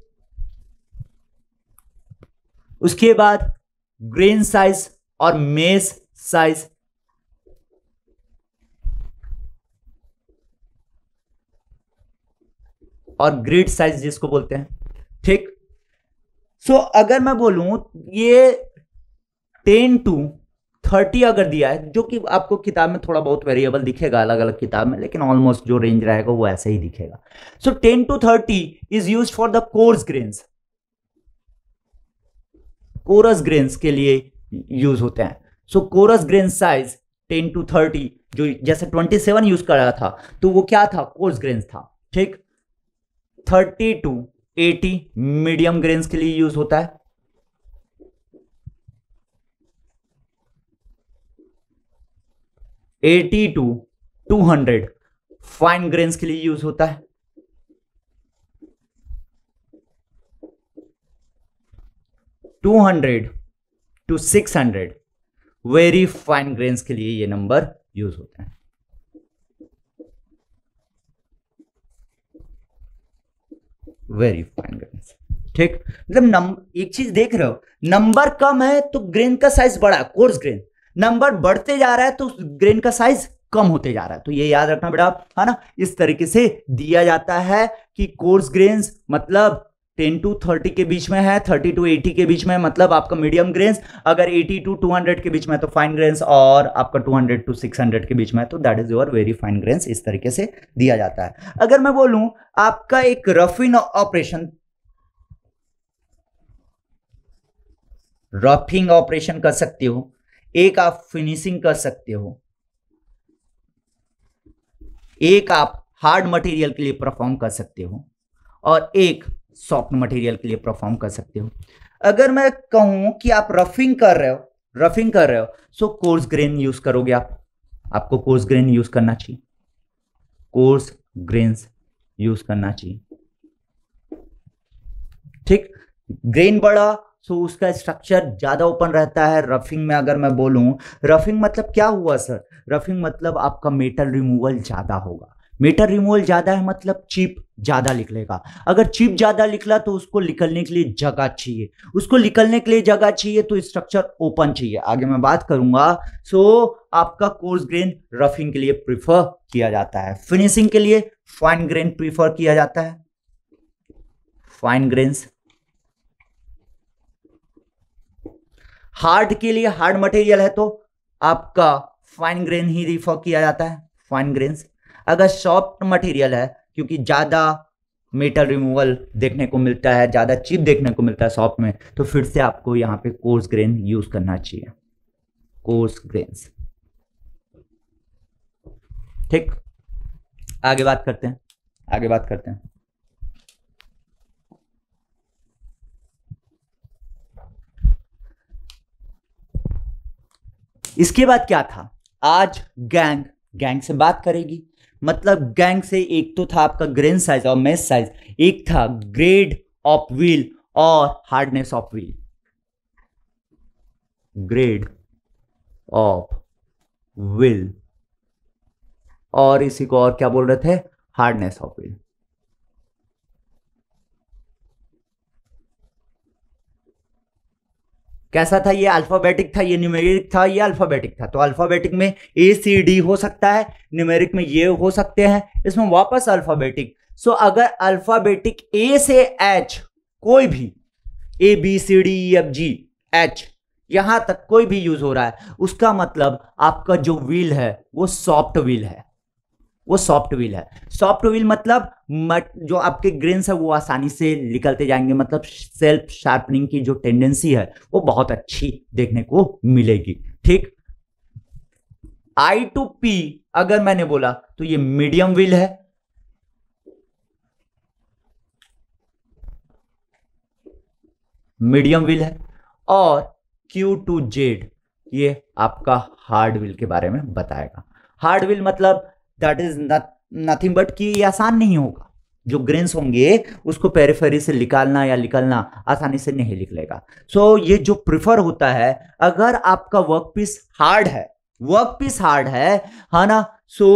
उसके बाद ग्रेन साइज और मेस साइज। और ग्रिड साइज जिसको बोलते हैं। ठीक, सो so, अगर मैं बोलूं ये टेन टू थर्टी अगर दिया है, जो कि आपको किताब में थोड़ा बहुत वेरिएबल दिखेगा अलग अलग किताब में, लेकिन ऑलमोस्ट जो रेंज रहेगा वो ऐसे ही दिखेगा। So ten to thirty is used for the coarse grains, coarse grains के लिए यूज होते हैं। So coarse grain size ten to thirty, जो जैसे ट्वेंटी सेवन यूज कर रहा था तो वो क्या था, कोर्स ग्रेन्स था। ठीक, thirty to eighty medium grains के लिए यूज होता है। Eighty to two hundred fine grains के लिए यूज होता है। Two hundred to six hundred very fine grains के लिए ये नंबर यूज होता है। Very fine grains. ठीक, मतलब नंबर एक चीज देख रहे हो, नंबर कम है तो ग्रेन का साइज बड़ा, कोर्स ग्रेन। नंबर बढ़ते जा रहा है तो ग्रेन का साइज कम होते जा रहा है। तो ये याद रखना बेटा, है ना। इस तरीके से दिया जाता है कि कोर्स ग्रेन्स मतलब टेन टू थर्टी के बीच में है, थर्टी टू एटी के बीच में मतलब आपका मीडियम ग्रेन्स, अगर एटी टू टू हंड्रेड के बीच में है तो फाइन ग्रेन्स, और आपका two hundred to six hundred के बीच में है तो that is your very fine grains. इस तरीके से दिया जाता है। अगर मैं बोलूं आपका एक रफिंग ऑपरेशन, रफिंग ऑपरेशन कर सकते हो, एक आप फिनिशिंग कर सकते हो, एक आप हार्ड मटेरियल के लिए परफॉर्म कर सकते हो, और एक सॉफ्ट मटेरियल के लिए परफॉर्म कर सकते हो। अगर मैं कहूं कि आप रफिंग कर रहे हो, रफिंग कर रहे हो सो कोर्स ग्रेन यूज करोगे आप, आपको कोर्स ग्रेन यूज करना चाहिए, कोर्स ग्रेन्स यूज करना चाहिए। ठीक, ग्रेन बड़ा सो so उसका स्ट्रक्चर ज्यादा ओपन रहता है। रफिंग में अगर मैं बोलूं, रफिंग मतलब क्या हुआ सर? रफिंग मतलब आपका मेटल रिमूवल ज्यादा होगा। मेटल रिमूवल ज्यादा है मतलब चिप ज्यादा निकलेगा। अगर चिप ज्यादा निकला तो उसको निकलने के लिए जगह चाहिए, उसको निकलने के लिए जगह चाहिए तो स्ट्रक्चर ओपन चाहिए। आगे मैं बात करूंगा। सो आपका कोर्स ग्रेन रफिंग के लिए प्रिफर किया जाता है, फिनिशिंग के लिए फाइन ग्रेन प्रिफर किया जाता है। फाइन ग्रेन्स हार्ड के लिए, हार्ड मटेरियल है तो आपका फाइन ग्रेन ही रिफर किया जाता है, फाइन ग्रेन्स। अगर सॉफ्ट मटेरियल है, क्योंकि ज्यादा मेटल रिमूवल देखने को मिलता है, ज्यादा चिप देखने को मिलता है सॉफ्ट में, तो फिर से आपको यहां पे कोर्स ग्रेन यूज करना चाहिए, कोर्स ग्रेन्स। ठीक, आगे बात करते हैं, आगे बात करते हैं। इसके बाद क्या था? आज गैंग, गैंग से बात करेगी। मतलब गैंग से एक तो था आपका ग्रेन साइज और मेश साइज, एक था ग्रेड ऑफ व्हील और hardness of wheel, grade of wheel, और इसी को और क्या बोल रहे थे? Hardness of wheel. कैसा था ये? अल्फाबेटिक था, ये न्यूमेरिक था, ये अल्फाबेटिक था। तो अल्फाबेटिक में ए सी डी हो सकता है, न्यूमेरिक में ये हो सकते हैं, इसमें वापस अल्फाबेटिक। सो अगर अल्फाबेटिक ए से एच कोई भी, A B C D E F G H यहां तक कोई भी यूज हो रहा है, उसका मतलब आपका जो व्हील है वो सॉफ्ट व्हील है, वो सॉफ्ट व्हील है। सॉफ्ट व्हील मतलब मट जो आपके ग्रेन्स है वो आसानी से निकलते जाएंगे, मतलब सेल्फ शार्पनिंग की जो टेंडेंसी है वो बहुत अच्छी देखने को मिलेगी। ठीक, आई टू पी अगर मैंने बोला तो ये मीडियम व्हील है, मीडियम व्हील है, और क्यू टू जेड ये आपका हार्ड व्हील के बारे में बताएगा। हार्ड व्हील मतलब दैट इज नथिंग बट कि ये आसान नहीं होगा, जो ग्रेन्स होंगे उसको पेरिफेरी से निकालना या निकलना आसानी से नहीं निकलेगा। सो so, ये जो प्रिफर होता है, अगर आपका वर्क पीस हार्ड है, वर्क पीस हार्ड है है ना, सो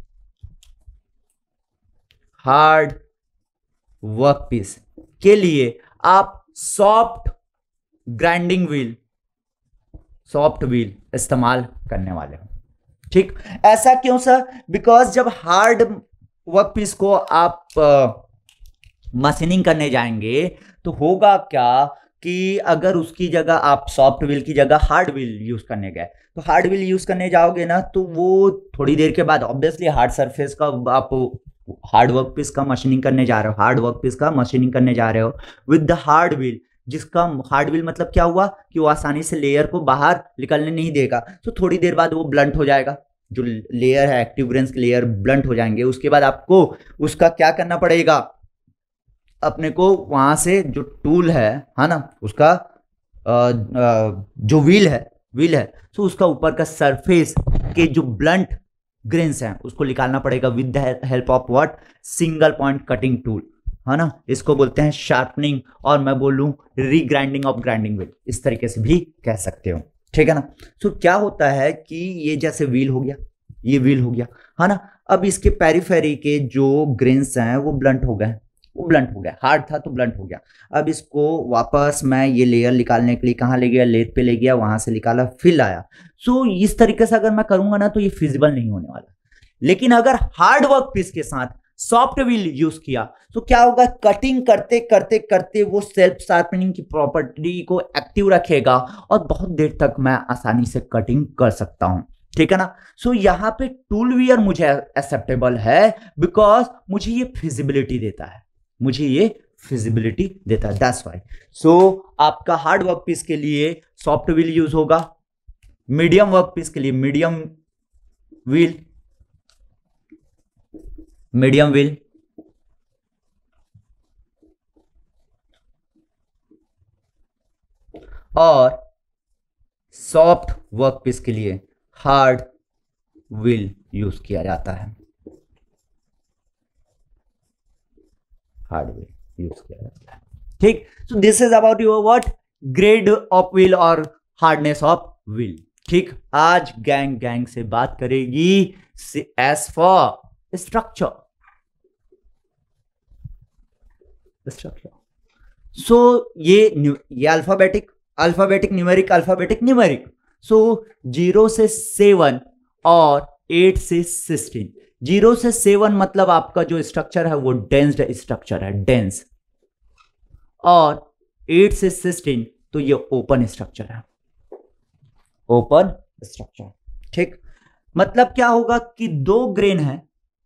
हार्ड वर्क पीस के लिए आप soft grinding wheel, soft wheel इस्तेमाल करने वाले हो। ठीक, ऐसा क्यों सर? बिकॉज जब हार्ड वर्क पीस को आप मशीनिंग करने जाएंगे तो होगा क्या कि अगर उसकी जगह आप सॉफ्ट व्हील की जगह हार्ड व्हील यूज करने गए, तो हार्ड व्हील यूज करने जाओगे ना तो वो थोड़ी देर के बाद ऑब्वियसली हार्ड सरफेस का आप हार्ड वर्क पीस का मशीनिंग करने जा रहे हो, हार्ड वर्क पीस का मशीनिंग करने जा रहे हो विद द हार्ड व्हील, जिसका हार्ड व्हील मतलब क्या हुआ कि वो आसानी से लेयर को बाहर निकलने नहीं देगा। तो थोड़ी देर बाद वो ब्लंट हो जाएगा, जो लेयर है एक्टिव ग्रेन्स के लेयर ब्लंट हो जाएंगे। उसके बाद आपको उसका क्या करना पड़ेगा? अपने को वहां से जो टूल है है ना, उसका आ, आ, जो व्हील है व्हील है तो उसका ऊपर का सरफेस के जो ब्लंट ग्रेन्स हैं उसको निकालना पड़ेगा with the help of what? Single point cutting tool, है ना। इसको बोलते हैं शार्पनिंग, और मैं बोलूं रीग्राइंडिंग ऑफ ग्राइंडिंग व्हील, इस तरीके से भी कह सकते हो। ठीक है ना। सो क्या होता है कि ये जैसे व्हील हो गया, ये व्हील हो गया, है ना। अब इसके पेरिफेरी के जो ग्रेन्स हैं वो ब्लंट हो गए, वो ब्लंट हो गया, हार्ड था तो ब्लंट हो गया। अब इसको वापस मैं ये लेयर निकालने के लिए कहाँ ले गया, लेथ पे ले गया, वहां से निकाला, फिल आया। सो इस तरीके से अगर मैं करूंगा ना तो ये फिजिबल नहीं होने वाला। लेकिन अगर हार्ड वर्क पीस के साथ सॉफ्ट व्हील यूज किया तो क्या होगा, कटिंग करते करते करते वो सेल्फ शार्पनिंग की प्रॉपर्टी को एक्टिव रखेगा और बहुत देर तक मैं आसानी से कटिंग कर सकता हूं, ठीक है ना। सो so, यहाँ पे टूल वियर मुझे एक्सेप्टेबल है बिकॉज मुझे ये फिजिबिलिटी देता है, मुझे ये फिजिबिलिटी देता है, दैट्स व्हाई। सो आपका हार्ड वर्क पीस के लिए सॉफ्ट व्हील यूज होगा, मीडियम वर्क पीस के लिए मीडियम व्हील, मीडियम व्हील, और सॉफ्ट वर्क पीस के लिए हार्ड व्हील यूज किया जाता है, हार्ड व्हील यूज किया जाता है, ठीक। So this is about your what, grade of wheel और हार्डनेस ऑफ व्हील, ठीक। आज गैंग गैंग से बात करेगी S for structure, structure. So ये ये alphabetic, alphabetic numeric, alphabetic numeric. So zero से सेवन और एट से सिक्सटीन, जीरो से सेवन मतलब आपका जो स्ट्रक्चर है वो डेंस्ड स्ट्रक्चर है, डेंस, और एट से सिक्सटीन तो ये ओपन स्ट्रक्चर है, ओपन स्ट्रक्चर, ठीक। मतलब क्या होगा कि दो ग्रेन है,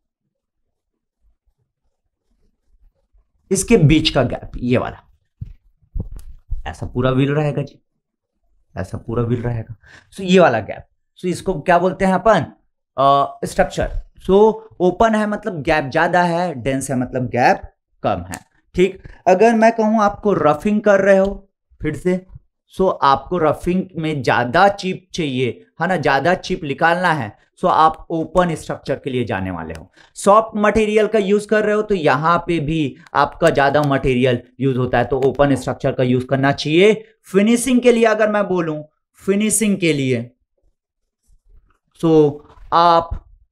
इसके बीच का गैप ये वाला, ऐसा पूरा व्हील रहेगा जी, ऐसा पूरा व्हील रहेगा। सो ये वाला गैप, सो इसको क्या बोलते हैं अपन, स्ट्रक्चर। सो ओपन है मतलब गैप ज्यादा है, डेंस है मतलब गैप कम है, ठीक। अगर मैं कहूं आपको रफिंग कर रहे हो फिर से, सो आपको रफिंग में ज्यादा चिप चाहिए है ना, ज्यादा चिप निकालना है, सो आप ओपन स्ट्रक्चर के लिए जाने वाले हो। सॉफ्ट मटेरियल का यूज कर रहे हो तो यहां पे भी आपका ज्यादा मटेरियल यूज होता है, तो ओपन स्ट्रक्चर का यूज करना चाहिए। फिनिशिंग के लिए अगर मैं बोलूं, फिनिशिंग के लिए सो आप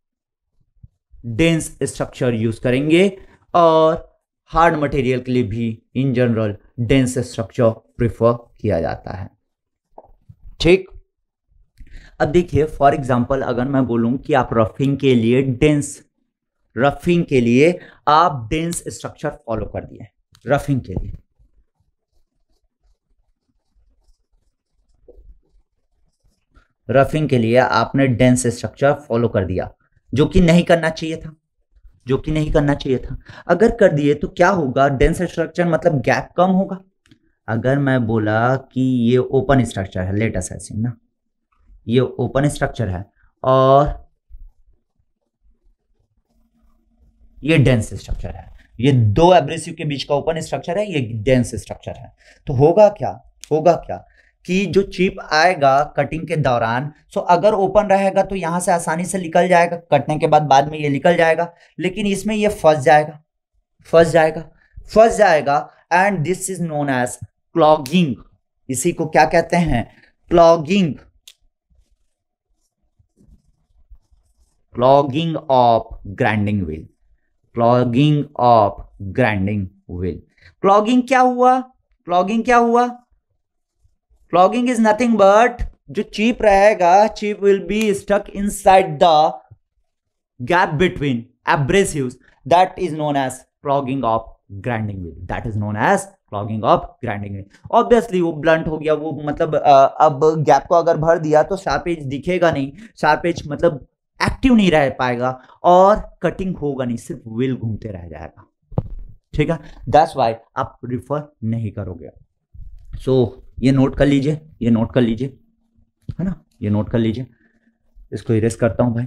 डेंस स्ट्रक्चर यूज करेंगे, और हार्ड मटेरियल के लिए भी in general dense structure prefer किया जाता है, ठीक। अब देखिए फॉर एग्जांपल अगर मैं बोलूं कि आप रफिंग के लिए डेंस, रफिंग के लिए आप डेंस स्ट्रक्चर फॉलो कर दिए, रफिंग के लिए, रफिंग के लिए आपने डेंस स्ट्रक्चर फॉलो कर दिया, जो कि नहीं करना चाहिए था, जो कि नहीं करना चाहिए था। अगर कर दिए तो क्या होगा, डेंस स्ट्रक्चर मतलब गैप कम होगा। अगर मैं बोला कि ये ओपन स्ट्रक्चर है, लेट अस अस्यूम ना ये ओपन स्ट्रक्चर है और ये डेंस स्ट्रक्चर है, ये दो एब्रेसिव के बीच का ओपन स्ट्रक्चर है, ये डेंस स्ट्रक्चर है, तो होगा क्या, होगा क्या कि जो चिप आएगा कटिंग के दौरान, सो अगर ओपन रहेगा तो यहां से आसानी से निकल जाएगा, कटने के बाद बाद में ये निकल जाएगा, लेकिन इसमें ये फंस जाएगा, फंस जाएगा, फंस जाएगा, and this is known as clogging. इसी को क्या कहते हैं, clogging, clogging of grinding wheel, clogging of grinding wheel. Clogging क्या हुआ, क्लॉगिंग क्या हुआ, क्लॉगिंग इज नथिंग बट जो चिप रहेगा, chip will be stuck inside the gap between abrasives, that is known as clogging of grinding wheel, that is known as clogging of grinding wheel. Obviously वो blunt हो गया, वो मतलब आ, अब gap को अगर भर दिया तो शार्प एज दिखेगा नहीं, शार्प एज मतलब एक्टिव नहीं रह पाएगा और कटिंग होगा नहीं, सिर्फ व्हील घूमते रह जाएगा, ठीक है। दैट्स व्हाई आप प्रिफर नहीं करोगे। सो so, ये नोट कर लीजिए, ये नोट कर लीजिए, है ना, ये नोट कर लीजिए। इसको इरेज करता हूं भाई।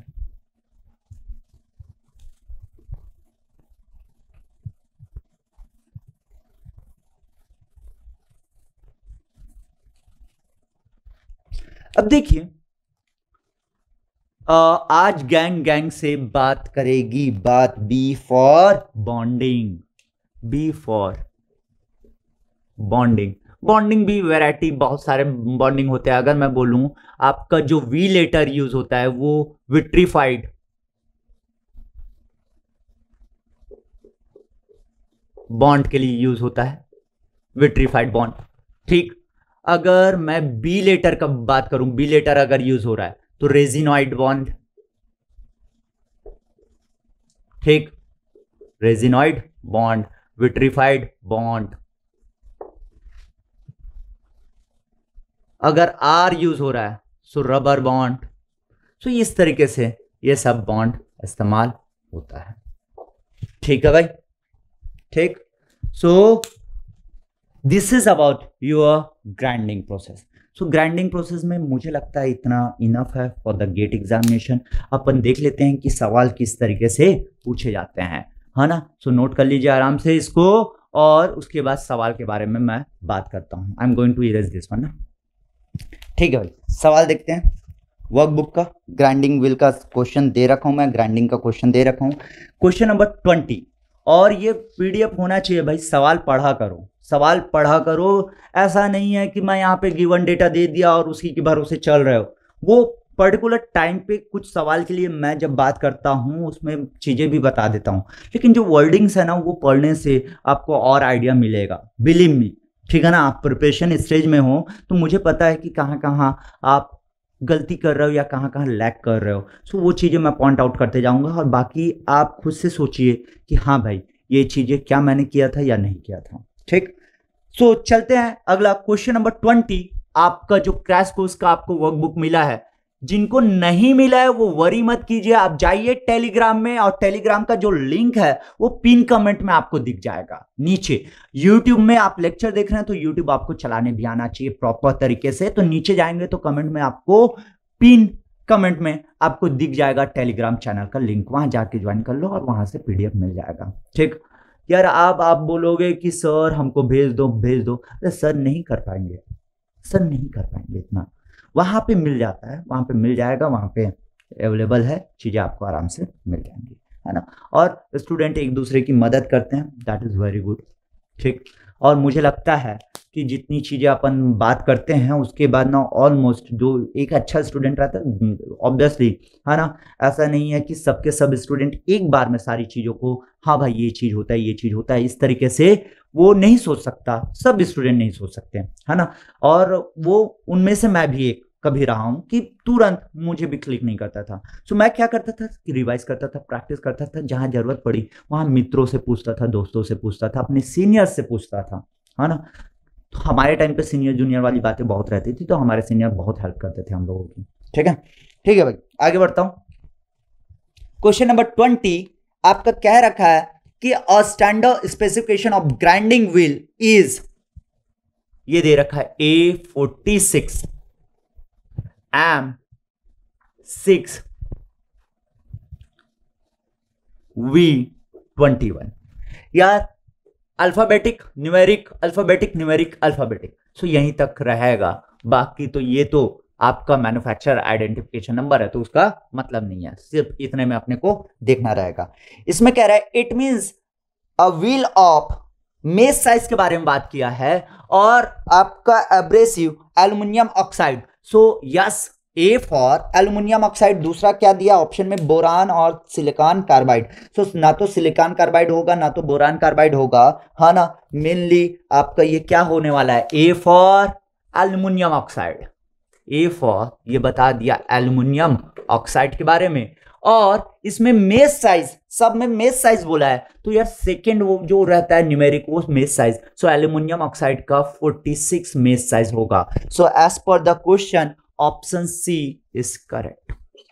अब देखिए आज गैंग गैंग से बात करेगी, बात B for bonding, B for bonding. Bonding भी वैरायटी, बहुत सारे बॉन्डिंग होते हैं। अगर मैं बोलूं आपका जो वी लेटर यूज होता है वो विट्रीफाइड, बॉन्ड के लिए यूज होता है, विट्रीफाइड बॉन्ड। ठीक, अगर मैं बी लेटर का बात करूं, बी लेटर अगर यूज हो रहा है तो रेजिनॉइड बॉन्ड। ठीक, रेजिनॉइड बॉन्ड, विट्रीफाइड बॉन्ड। अगर आर यूज हो रहा है सो रबर बॉन्ड। सो इस तरीके से ये सब बॉन्ड इस्तेमाल होता है। ठीक है भाई, ठीक। So this is about your grinding process. So grinding process में मुझे लगता है इतना इनफ है फॉर द गेट एग्जामिनेशन। अपन देख लेते हैं कि सवाल किस तरीके से पूछे जाते हैं, है ना। सो नोट कर लीजिए आराम से इसको, और उसके बाद सवाल के बारे में मैं बात करता हूं। I am going to erase this one ना। ठीक है भाई, सवाल देखते हैं। वर्कबुक का ग्राइंडिंग व्हील का क्वेश्चन दे रखा हूं मैं, ग्राइंडिंग का क्वेश्चन दे रखा हूं, क्वेश्चन नंबर ट्वेंटी। और ये पीडीएफ होना चाहिए भाई, सवाल पढ़ा करो, सवाल पढ़ा करो। ऐसा नहीं है कि मैं यहाँ पे गिवन डेटा दे दिया और उसी के भरोसे चल रहे हो। वो पर्टिकुलर टाइम पे कुछ सवाल के लिए मैं जब बात करता हूँ उसमें चीजें भी बता देता हूँ, लेकिन जो वर्डिंग्स है ना वो पढ़ने से आपको और आइडिया मिलेगा, बिलीव मी। ठीक है ना, आप प्रिपरेशन स्टेज में हो तो मुझे पता है कि कहाँ कहाँ आप गलती कर रहे हो या कहाँ कहाँ लैग कर रहे हो। सो वो चीज़ें मैं पॉइंट आउट करते जाऊंगा, और बाकी आप खुद से सोचिए कि हाँ भाई ये चीज़ें क्या मैंने किया था या नहीं किया था। ठीक, सो चलते हैं अगला क्वेश्चन नंबर ट्वेंटी। आपका जो क्रैश कोर्स का आपको वर्कबुक मिला है, जिनको नहीं मिला है वो वरी मत कीजिए, आप जाइए टेलीग्राम में, और टेलीग्राम का जो लिंक है वो पिन कमेंट में आपको दिख जाएगा नीचे। यूट्यूब में आप लेक्चर देख रहे हैं तो यूट्यूब आपको चलाने भी आना चाहिए प्रॉपर तरीके से, तो नीचे जाएंगे तो कमेंट में आपको पिन कमेंट में आपको दिख जाएगा टेलीग्राम चैनल का लिंक, वहां जाके ज्वाइन कर लो और वहां से पीडीएफ मिल जाएगा। ठीक यार, आप आप बोलोगे कि सर हमको भेज दो भेज दो, अरे सर नहीं कर पाएंगे, सर नहीं कर पाएंगे इतना। वहां पे मिल जाता है, वहां पे मिल जाएगा, वहां पे अवेलेबल है, चीजें आपको आराम से मिल जाएंगी, है ना। और स्टूडेंट एक दूसरे की मदद करते हैं, दैट इज वेरी गुड। ठीक, और मुझे लगता है कि जितनी चीजें अपन बात करते हैं उसके बाद ना ऑलमोस्ट जो एक अच्छा स्टूडेंट रहता है, ऑब्वियसली, है ना, ऐसा नहीं है कि सबके सब स्टूडेंट एक बार में सारी चीजों को, हाँ भाई ये चीज होता है ये चीज होता है, इस तरीके से वो नहीं सोच सकता, सब स्टूडेंट नहीं सोच सकते, है ना। और वो उनमें से मैं भी एक कभी रहा हूं कि तुरंत मुझे भी क्लिक नहीं करता था। सो मैं क्या करता था कि रिवाइज करता था, प्रैक्टिस करता था, जहां जरूरत पड़ी वहां मित्रों से पूछता था, दोस्तों से पूछता था, अपने सीनियर्स से पूछता था, है ना। तो हमारे टाइम पे सीनियर जूनियर वाली बातें बहुत रहती थी, तो हमारे सीनियर बहुत हेल्प करते थे हम लोगों की। ठीक है, ठीक है भाई, आगे बढ़ता हूं। क्वेश्चन नंबर ट्वेंटी आपका कह रखा है कि a standard specification of grinding wheel is, ये दे रखा है A forty six M six V twenty one. यार alphabetic numeric alphabetic numeric alphabetic, so यहीं तक रहेगा। बाकी तो ये तो आपका मैन्युफैक्चरर आइडेंटिफिकेशन नंबर है, तो उसका मतलब नहीं है, सिर्फ इतने में अपने को देखना रहेगा। इसमें कह रहा है it means a wheel of mesh size के बारे में बात किया है, और आपका abrasive aluminium oxide. So yes, A for aluminium oxide, दूसरा क्या दिया ऑप्शन में, बोरान और सिलिकॉन कार्बाइड। सो ना तो सिलिकॉन कार्बाइड होगा ना तो बोरान कार्बाइड होगा, है ना। मेनली आपका ये क्या होने वाला है, A for aluminium oxide, A for ये बता दिया एल्युमिनियम ऑक्साइड के बारे में। और इसमें मेश साइज, सब में मेश साइज बोला है, तो यार सेकेंड वो जो रहता है न्यूमेरिक वो mesh size. So aluminium oxide का फोर्टी सिक्स मेश साइज होगा। So as per the question option C is correct,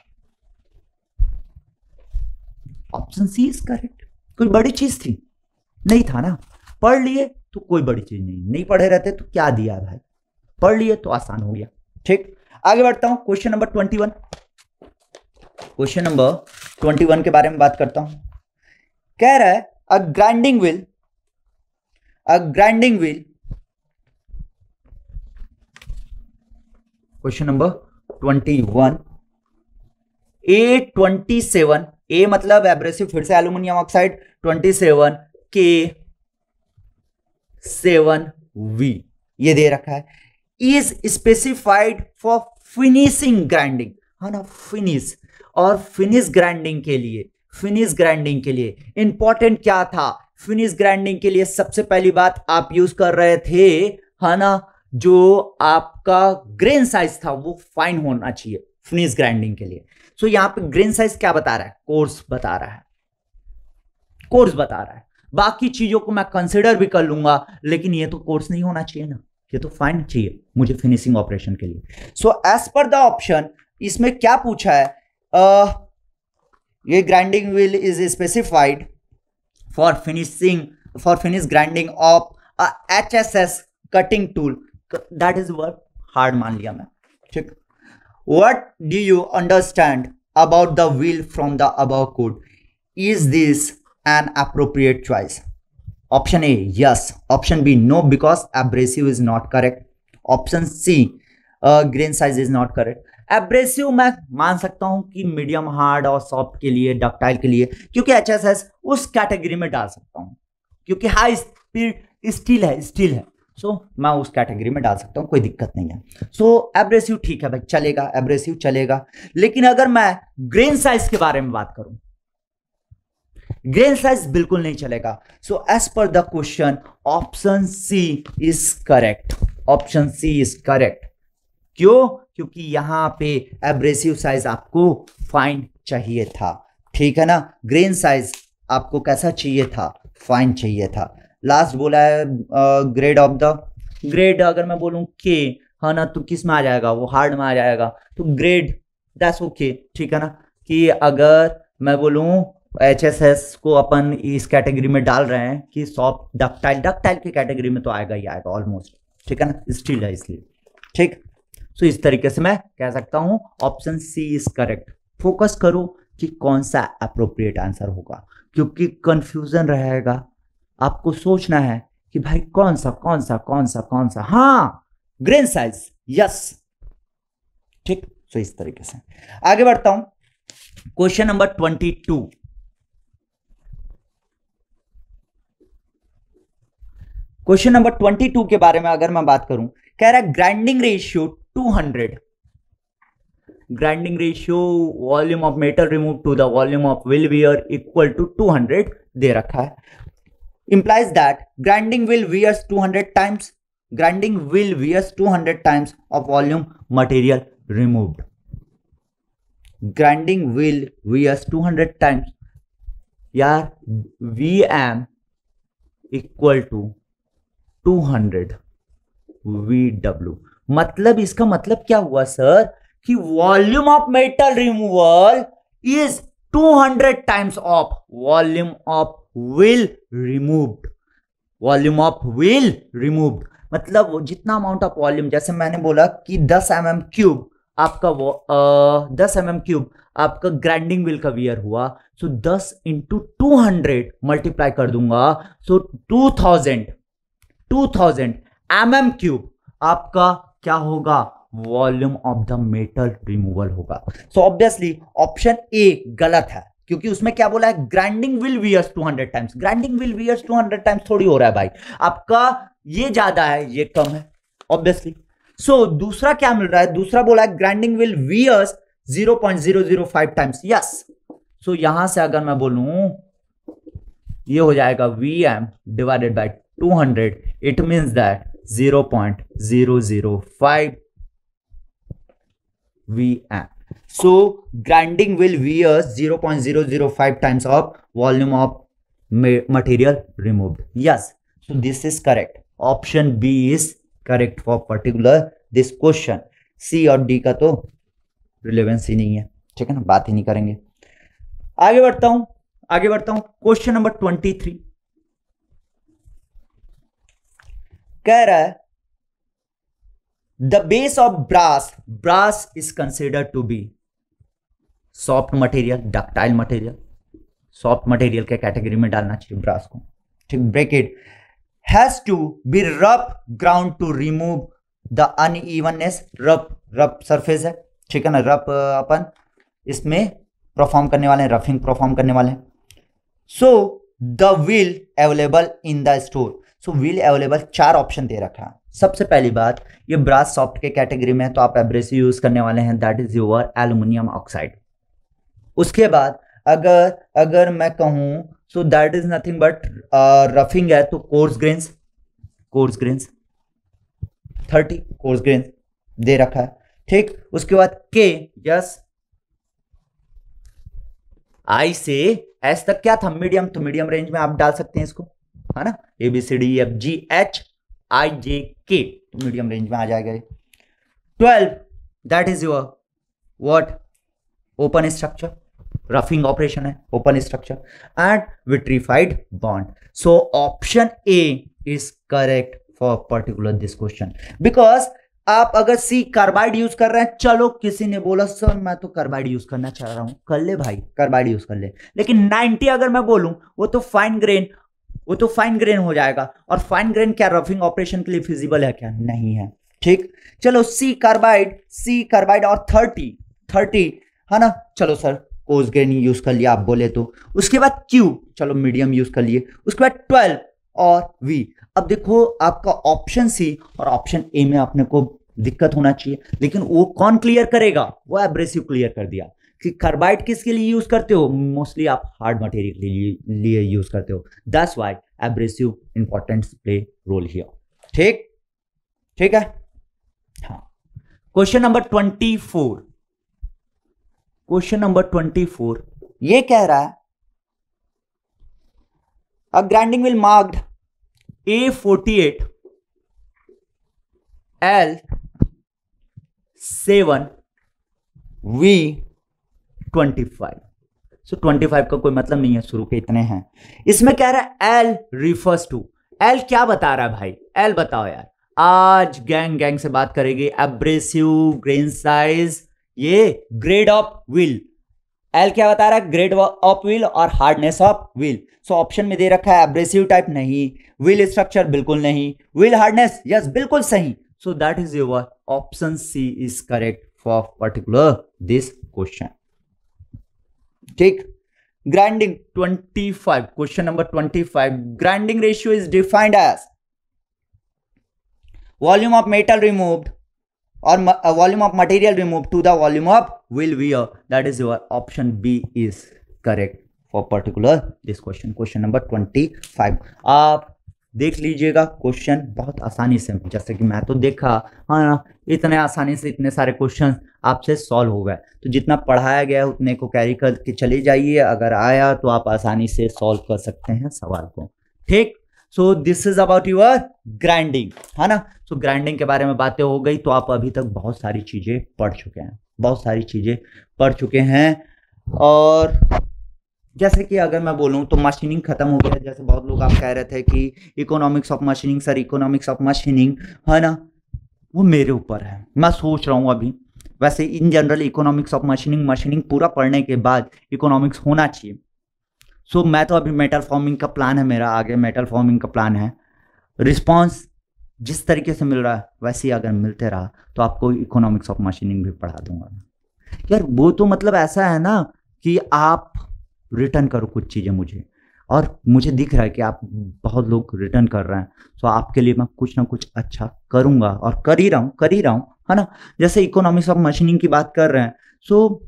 option C is correct. कोई बड़ी चीज थी नहीं, था ना, पढ़ लिए तो कोई बड़ी चीज नहीं, नहीं पढ़े रहते तो क्या दिया भाई, पढ़ लिए तो आसान हो गया। ठीक, आगे बढ़ता हूं, question number twenty one. Question number twenty one के बारे में बात करता हूं। कह रहा है a grinding wheel, a grinding wheel, question number twenty one, A twenty seven, A मतलब एब्रेसिव, फिर से एल्युमिनियम ऑक्साइड, ट्वेंटी सेवन के सेवन वी ये दे रखा है, is specified for finishing grinding, है ना, फिनिश। और फिनिश ग्राइंडिंग के लिए, फिनिश ग्राइंडिंग के लिए इंपॉर्टेंट क्या था, फिनिश ग्राइंडिंग के लिए सबसे पहली बात आप यूज कर रहे थे, है ना, जो आपका ग्रेन साइज था वो फाइन होना चाहिए फिनिश ग्राइंडिंग के लिए। सो so, यहां पे ग्रेन साइज क्या बता रहा है, कोर्स बता रहा है, कोर्स बता रहा है। बाकी चीजों को मैं कंसिडर भी कर लूंगा, लेकिन ये तो कोर्स नहीं होना चाहिए ना, ये तो फाइन चाहिए मुझे फिनिशिंग ऑपरेशन के लिए। So as per the option, इसमें क्या पूछा है, uh, ये grinding wheel is specified for finishing for finish grinding of a HSS cutting tool, that is word hard मान लिया मैं, ठीक। What do you understand about the wheel from the above code, is this an appropriate choice? Option A yes, option B no because abrasive is not correct, option C grain size is not correct. Abrasive मैं मान सकता हूं कि medium hard और soft के लिए, ductile के लिए, क्योंकि एचएसएस उस कैटेगरी में डाल सकता हूं, क्योंकि हाई स्पीड स्टील है, स्टील है, सो so, मैं उस कैटेगरी में डाल सकता हूं, कोई दिक्कत नहीं है। सो so, एब्रेसिव ठीक है भाई, चलेगा, एब्रेसिव चलेगा। लेकिन अगर मैं ग्रेन साइज के बारे में बात करूं, ग्रेन साइज बिल्कुल नहीं चलेगा। So as per the question option C is correct, option C is correct. क्यों? क्योंकि यहां पे एब्रेसिव साइज आपको फाइन चाहिए था, ठीक है ना। ग्रेन साइज आपको कैसा चाहिए था, फाइन चाहिए था। लास्ट बोला है ग्रेड ऑफ द, ग्रेड अगर मैं बोलूं के, है ना, तो किस में आ जाएगा, वो हार्ड में आ जाएगा, तो ग्रेड दैट्स ओके, ठीक है ना। कि अगर मैं बोलूं एचएसएस को अपन इस कैटेगरी में डाल रहे हैं कि सॉफ्ट डक्टाइल, डक्टाइल की कैटेगरी में तो आएगा ही आएगा ऑलमोस्ट, ठीक है ना, स्टील है इसलिए, ठीक। सो इस तरीके से मैं कह सकता हूं option C is correct. Focus करो कि कौन सा अप्रोप्रिएट आंसर होगा, क्योंकि कंफ्यूजन रहेगा, आपको सोचना है कि भाई कौन सा कौन सा कौन सा कौन सा, हाँ ग्रेन साइज, यस, ठीक। सो इस तरीके से आगे बढ़ता हूं। Question number twenty two, question number twenty two के बारे में अगर मैं बात करूं, कह रहा है grinding ratio two hundred, grinding ratio volume of metal remove to the volume of wheel wear equal to two hundred दे रखा है। implies that grinding wheel wears two hundred times, grinding wheel wears two hundred times of volume material removed, grinding wheel wears two hundred times, यार vm equal to two hundred vw, मतलब इसका मतलब क्या हुआ sir, कि volume of metal removal is two hundred times of volume of wheel removed, volume of wheel removed, मतलब वो जितना अमाउंट ऑफ वॉल्यूम, जैसे मैंने बोला कि दस एम एम क्यूब आपका वो दस एम एम क्यूब आपका ग्राइंडिंग व्हील का वियर हुआ, सो दस इंटू टू हंड्रेड मल्टीप्लाई कर दूंगा, so two thousand two thousand M M cube आपका क्या होगा, volume of the metal removal होगा। सो ऑब्वियसली ऑप्शन ए गलत है, क्योंकि उसमें क्या बोला है, grinding wheel wears two hundred times, grinding wheel wears two hundred times थोड़ी हो रहा है भाई, आपका ये ज्यादा है ये कम है ऑब्वियसली। सो so, दूसरा क्या मिल रहा है, दूसरा बोला है grinding wheel wears zero point zero zero five times, yes. So यहां से अगर मैं बोलूं ये हो जाएगा Vm divided by two hundred, it means that zero point zero zero five Vm. So grinding wheel wears zero point zero zero five times of volume of material removed. Yes, so this is correct. Option B is correct for particular this question. C और D का तो relevance ही नहीं है, ठीक है ना, बात ही नहीं करेंगे। आगे बढ़ता हूं, आगे बढ़ता हूं। क्वेश्चन नंबर ट्वेंटी थ्री कह रहा है the base of brass brass is considered to be soft material, ductile material, soft material के कैटेगरी में डालना चाहिए ब्रास को, ठीक। Bracket has to be rough ground to remove the unevenness, rough rough surface है, ठीक है ना, रफ अपन इसमें परफॉर्म करने वाले हैं, रफिंग परफॉर्म करने वाले हैं। So the wheel available in the store, so wheel available चार ऑप्शन दे रखा है। सबसे पहली बात, ये ब्रास सॉफ्ट के कैटेगरी में है तो आप एब्रेसिव यूज करने वाले हैं, that is your aluminium oxide. उसके बाद अगर अगर मैं कहूं so that is nothing but roughing है तो coarse grains, coarse grains thirty coarse grains दे रखा है, ठीक। उसके बाद के, यस आई से एस तक क्या था, मीडियम, तो मीडियम रेंज में आप डाल सकते हैं इसको, है ना, A B C D F G H I J K, medium range में आ जाएगा। Twelve that is your what, open structure, roughing operation है, open structure and vitrified bond. So option A is correct for particular this question, because आप अगर सी carbide use कर रहे हैं, चलो किसी ने बोला सर मैं तो कार्बाइड यूज करना चाह रहा हूं, कर ले भाई, कार्बाइड यूज कर ले, लेकिन नाइंटी अगर मैं बोलूं वो तो फाइन ग्रेन, वो तो फाइन ग्रेन हो जाएगा, और फाइन ग्रेन क्या रफिंग ऑपरेशन के लिए फिजिबल है क्या, नहीं है, ठीक। चलो सी कार्बाइड, सी कार्बाइड और थर्टी थर्टी है ना, चलो सर कोर्स ग्रेन यूज कर लिया आप बोले तो। उसके बाद क्यू, चलो मीडियम यूज कर लिए। उसके बाद ट्वेल्व और वी। अब देखो आपका ऑप्शन सी और ऑप्शन ए में आपने को दिक्कत होना चाहिए, लेकिन वो कौन क्लियर करेगा, वो एब्रेसिव क्लियर कर दिया कि कार्बाइड किसके लिए यूज करते हो, मोस्टली आप हार्ड मटेरियल के लिए, लिए यूज करते हो, that's why abrasive important play role here, ठीक ठीक है। हाँ, question number twenty four, question number twenty four ये कह रहा है a grinding wheel marked A forty eight L seven V twenty five. So twenty five का कोई मतलब नहीं है, शुरू के इतने हैं। इसमें कह रहा है एल रिफर्स टू, एल क्या बता रहा है भाई, एल बताओ यार। आज गैंग गैंग से बात करेंगे, एब्रेसिव, ग्रेन साइज, ये ग्रेड ऑफ व्हील। एल क्या बता रहा है, ग्रेड ऑफ व्हील और हार्डनेस ऑफ व्हील। सो ऑप्शन में दे रखा है एब्रेसिव टाइप नहीं, व्हील स्ट्रक्चर बिल्कुल नहीं, व्हील हार्डनेस यस बिल्कुल सही। So that is your option C is correct for particular this question, ठीक। Grinding twenty five, question number twenty five, grinding ratio is defined as volume of metal removed or uh, volume of material removed to the volume of wheel wear. That is your option B is correct for particular this question, question number twenty five. आप देख लीजिएगा question बहुत आसानी से, जैसे कि मैं तो देखा, हाँ ना, इतने आसानी से इतने सारे क्वेश्चन आपसे सॉल्व हो गए। तो जितना पढ़ाया गया उतने को कैरी करके चले जाइए, अगर आया तो आप आसानी से सॉल्व कर सकते हैं सवाल को, ठीक। So this is about your grinding, है ना। सो ग्राइंडिंग के बारे में बातें हो गई, तो आप अभी तक बहुत सारी चीजें पढ़ चुके हैं, बहुत सारी चीजें पढ़ चुके हैं। और जैसे कि अगर मैं बोलूं तो मशीनिंग खत्म हो गया, जैसे बहुत लोग आप कह रहे थे कि economics of machining, sir economics of machining, है ना, वो मेरे ऊपर है, मैं सोच रहा हूँ अभी। वैसे in general economics of machining, machining पूरा पढ़ने के बाद इकोनॉमिक्स होना चाहिए। सो so, मैं तो अभी मेटल फॉर्मिंग का प्लान है मेरा, आगे मेटल फॉर्मिंग का प्लान है। रिस्पांस जिस तरीके से मिल रहा है वैसे ही अगर मिलते रहा तो आपको इकोनॉमिक्स ऑफ मशीनिंग भी पढ़ा दूंगा यार। वो तो मतलब ऐसा है ना कि आप रिटर्न करो कुछ चीज़ें मुझे, और मुझे दिख रहा है कि आप बहुत लोग रिटर्न कर रहे हैं, तो आपके लिए मैं कुछ ना कुछ अच्छा करूंगा और कर ही रहा हूँ कर ही रहा हूँ है ना। जैसे इकोनॉमिक्स ऑफ मशीनिंग की बात कर रहे हैं, सो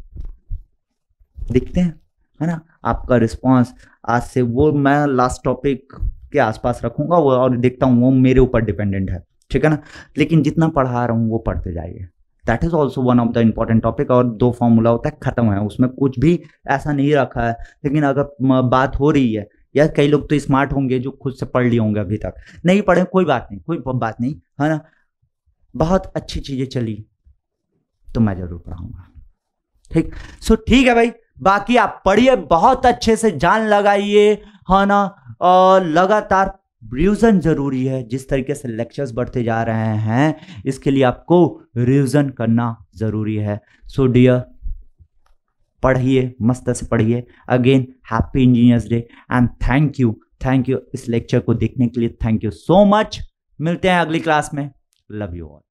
देखते हैं, है ना, आपका रिस्पांस। आज से वो मैं लास्ट टॉपिक के आसपास रखूंगा वो, और देखता हूँ, वो मेरे ऊपर डिपेंडेंट है, ठीक है ना। लेकिन जितना पढ़ा रहा हूँ वो पढ़ते जाइए, that is also one of the important topic. और दो फॉर्मूला होता है, खत्म है, उसमें कुछ भी ऐसा नहीं रखा है। लेकिन अगर बात हो रही है, या कई लोग तो स्मार्ट होंगे जो खुद से पढ़ लिए होंगे, अभी तक नहीं पढ़े, कोई बात नहीं, कोई बात नहीं, है ना। बहुत अच्छी चीजें चली तो मैं जरूर पढ़ाऊंगा, ठीक। सो ठीक है भाई, बाकी आप पढ़िए, बहुत अच्छे से जान लगाइए, है ना, और लगातार रिवीजन जरूरी है। जिस तरीके से लेक्चर्स बढ़ते जा रहे हैं, इसके लिए आपको रिवीजन करना जरूरी है। सो डियर, पढ़िए, मस्त से पढ़िए। Again happy engineers day and thank you, thank you इस लेक्चर को देखने के लिए, थैंक यू सो मच। मिलते हैं अगली क्लास में, लव यू ऑल।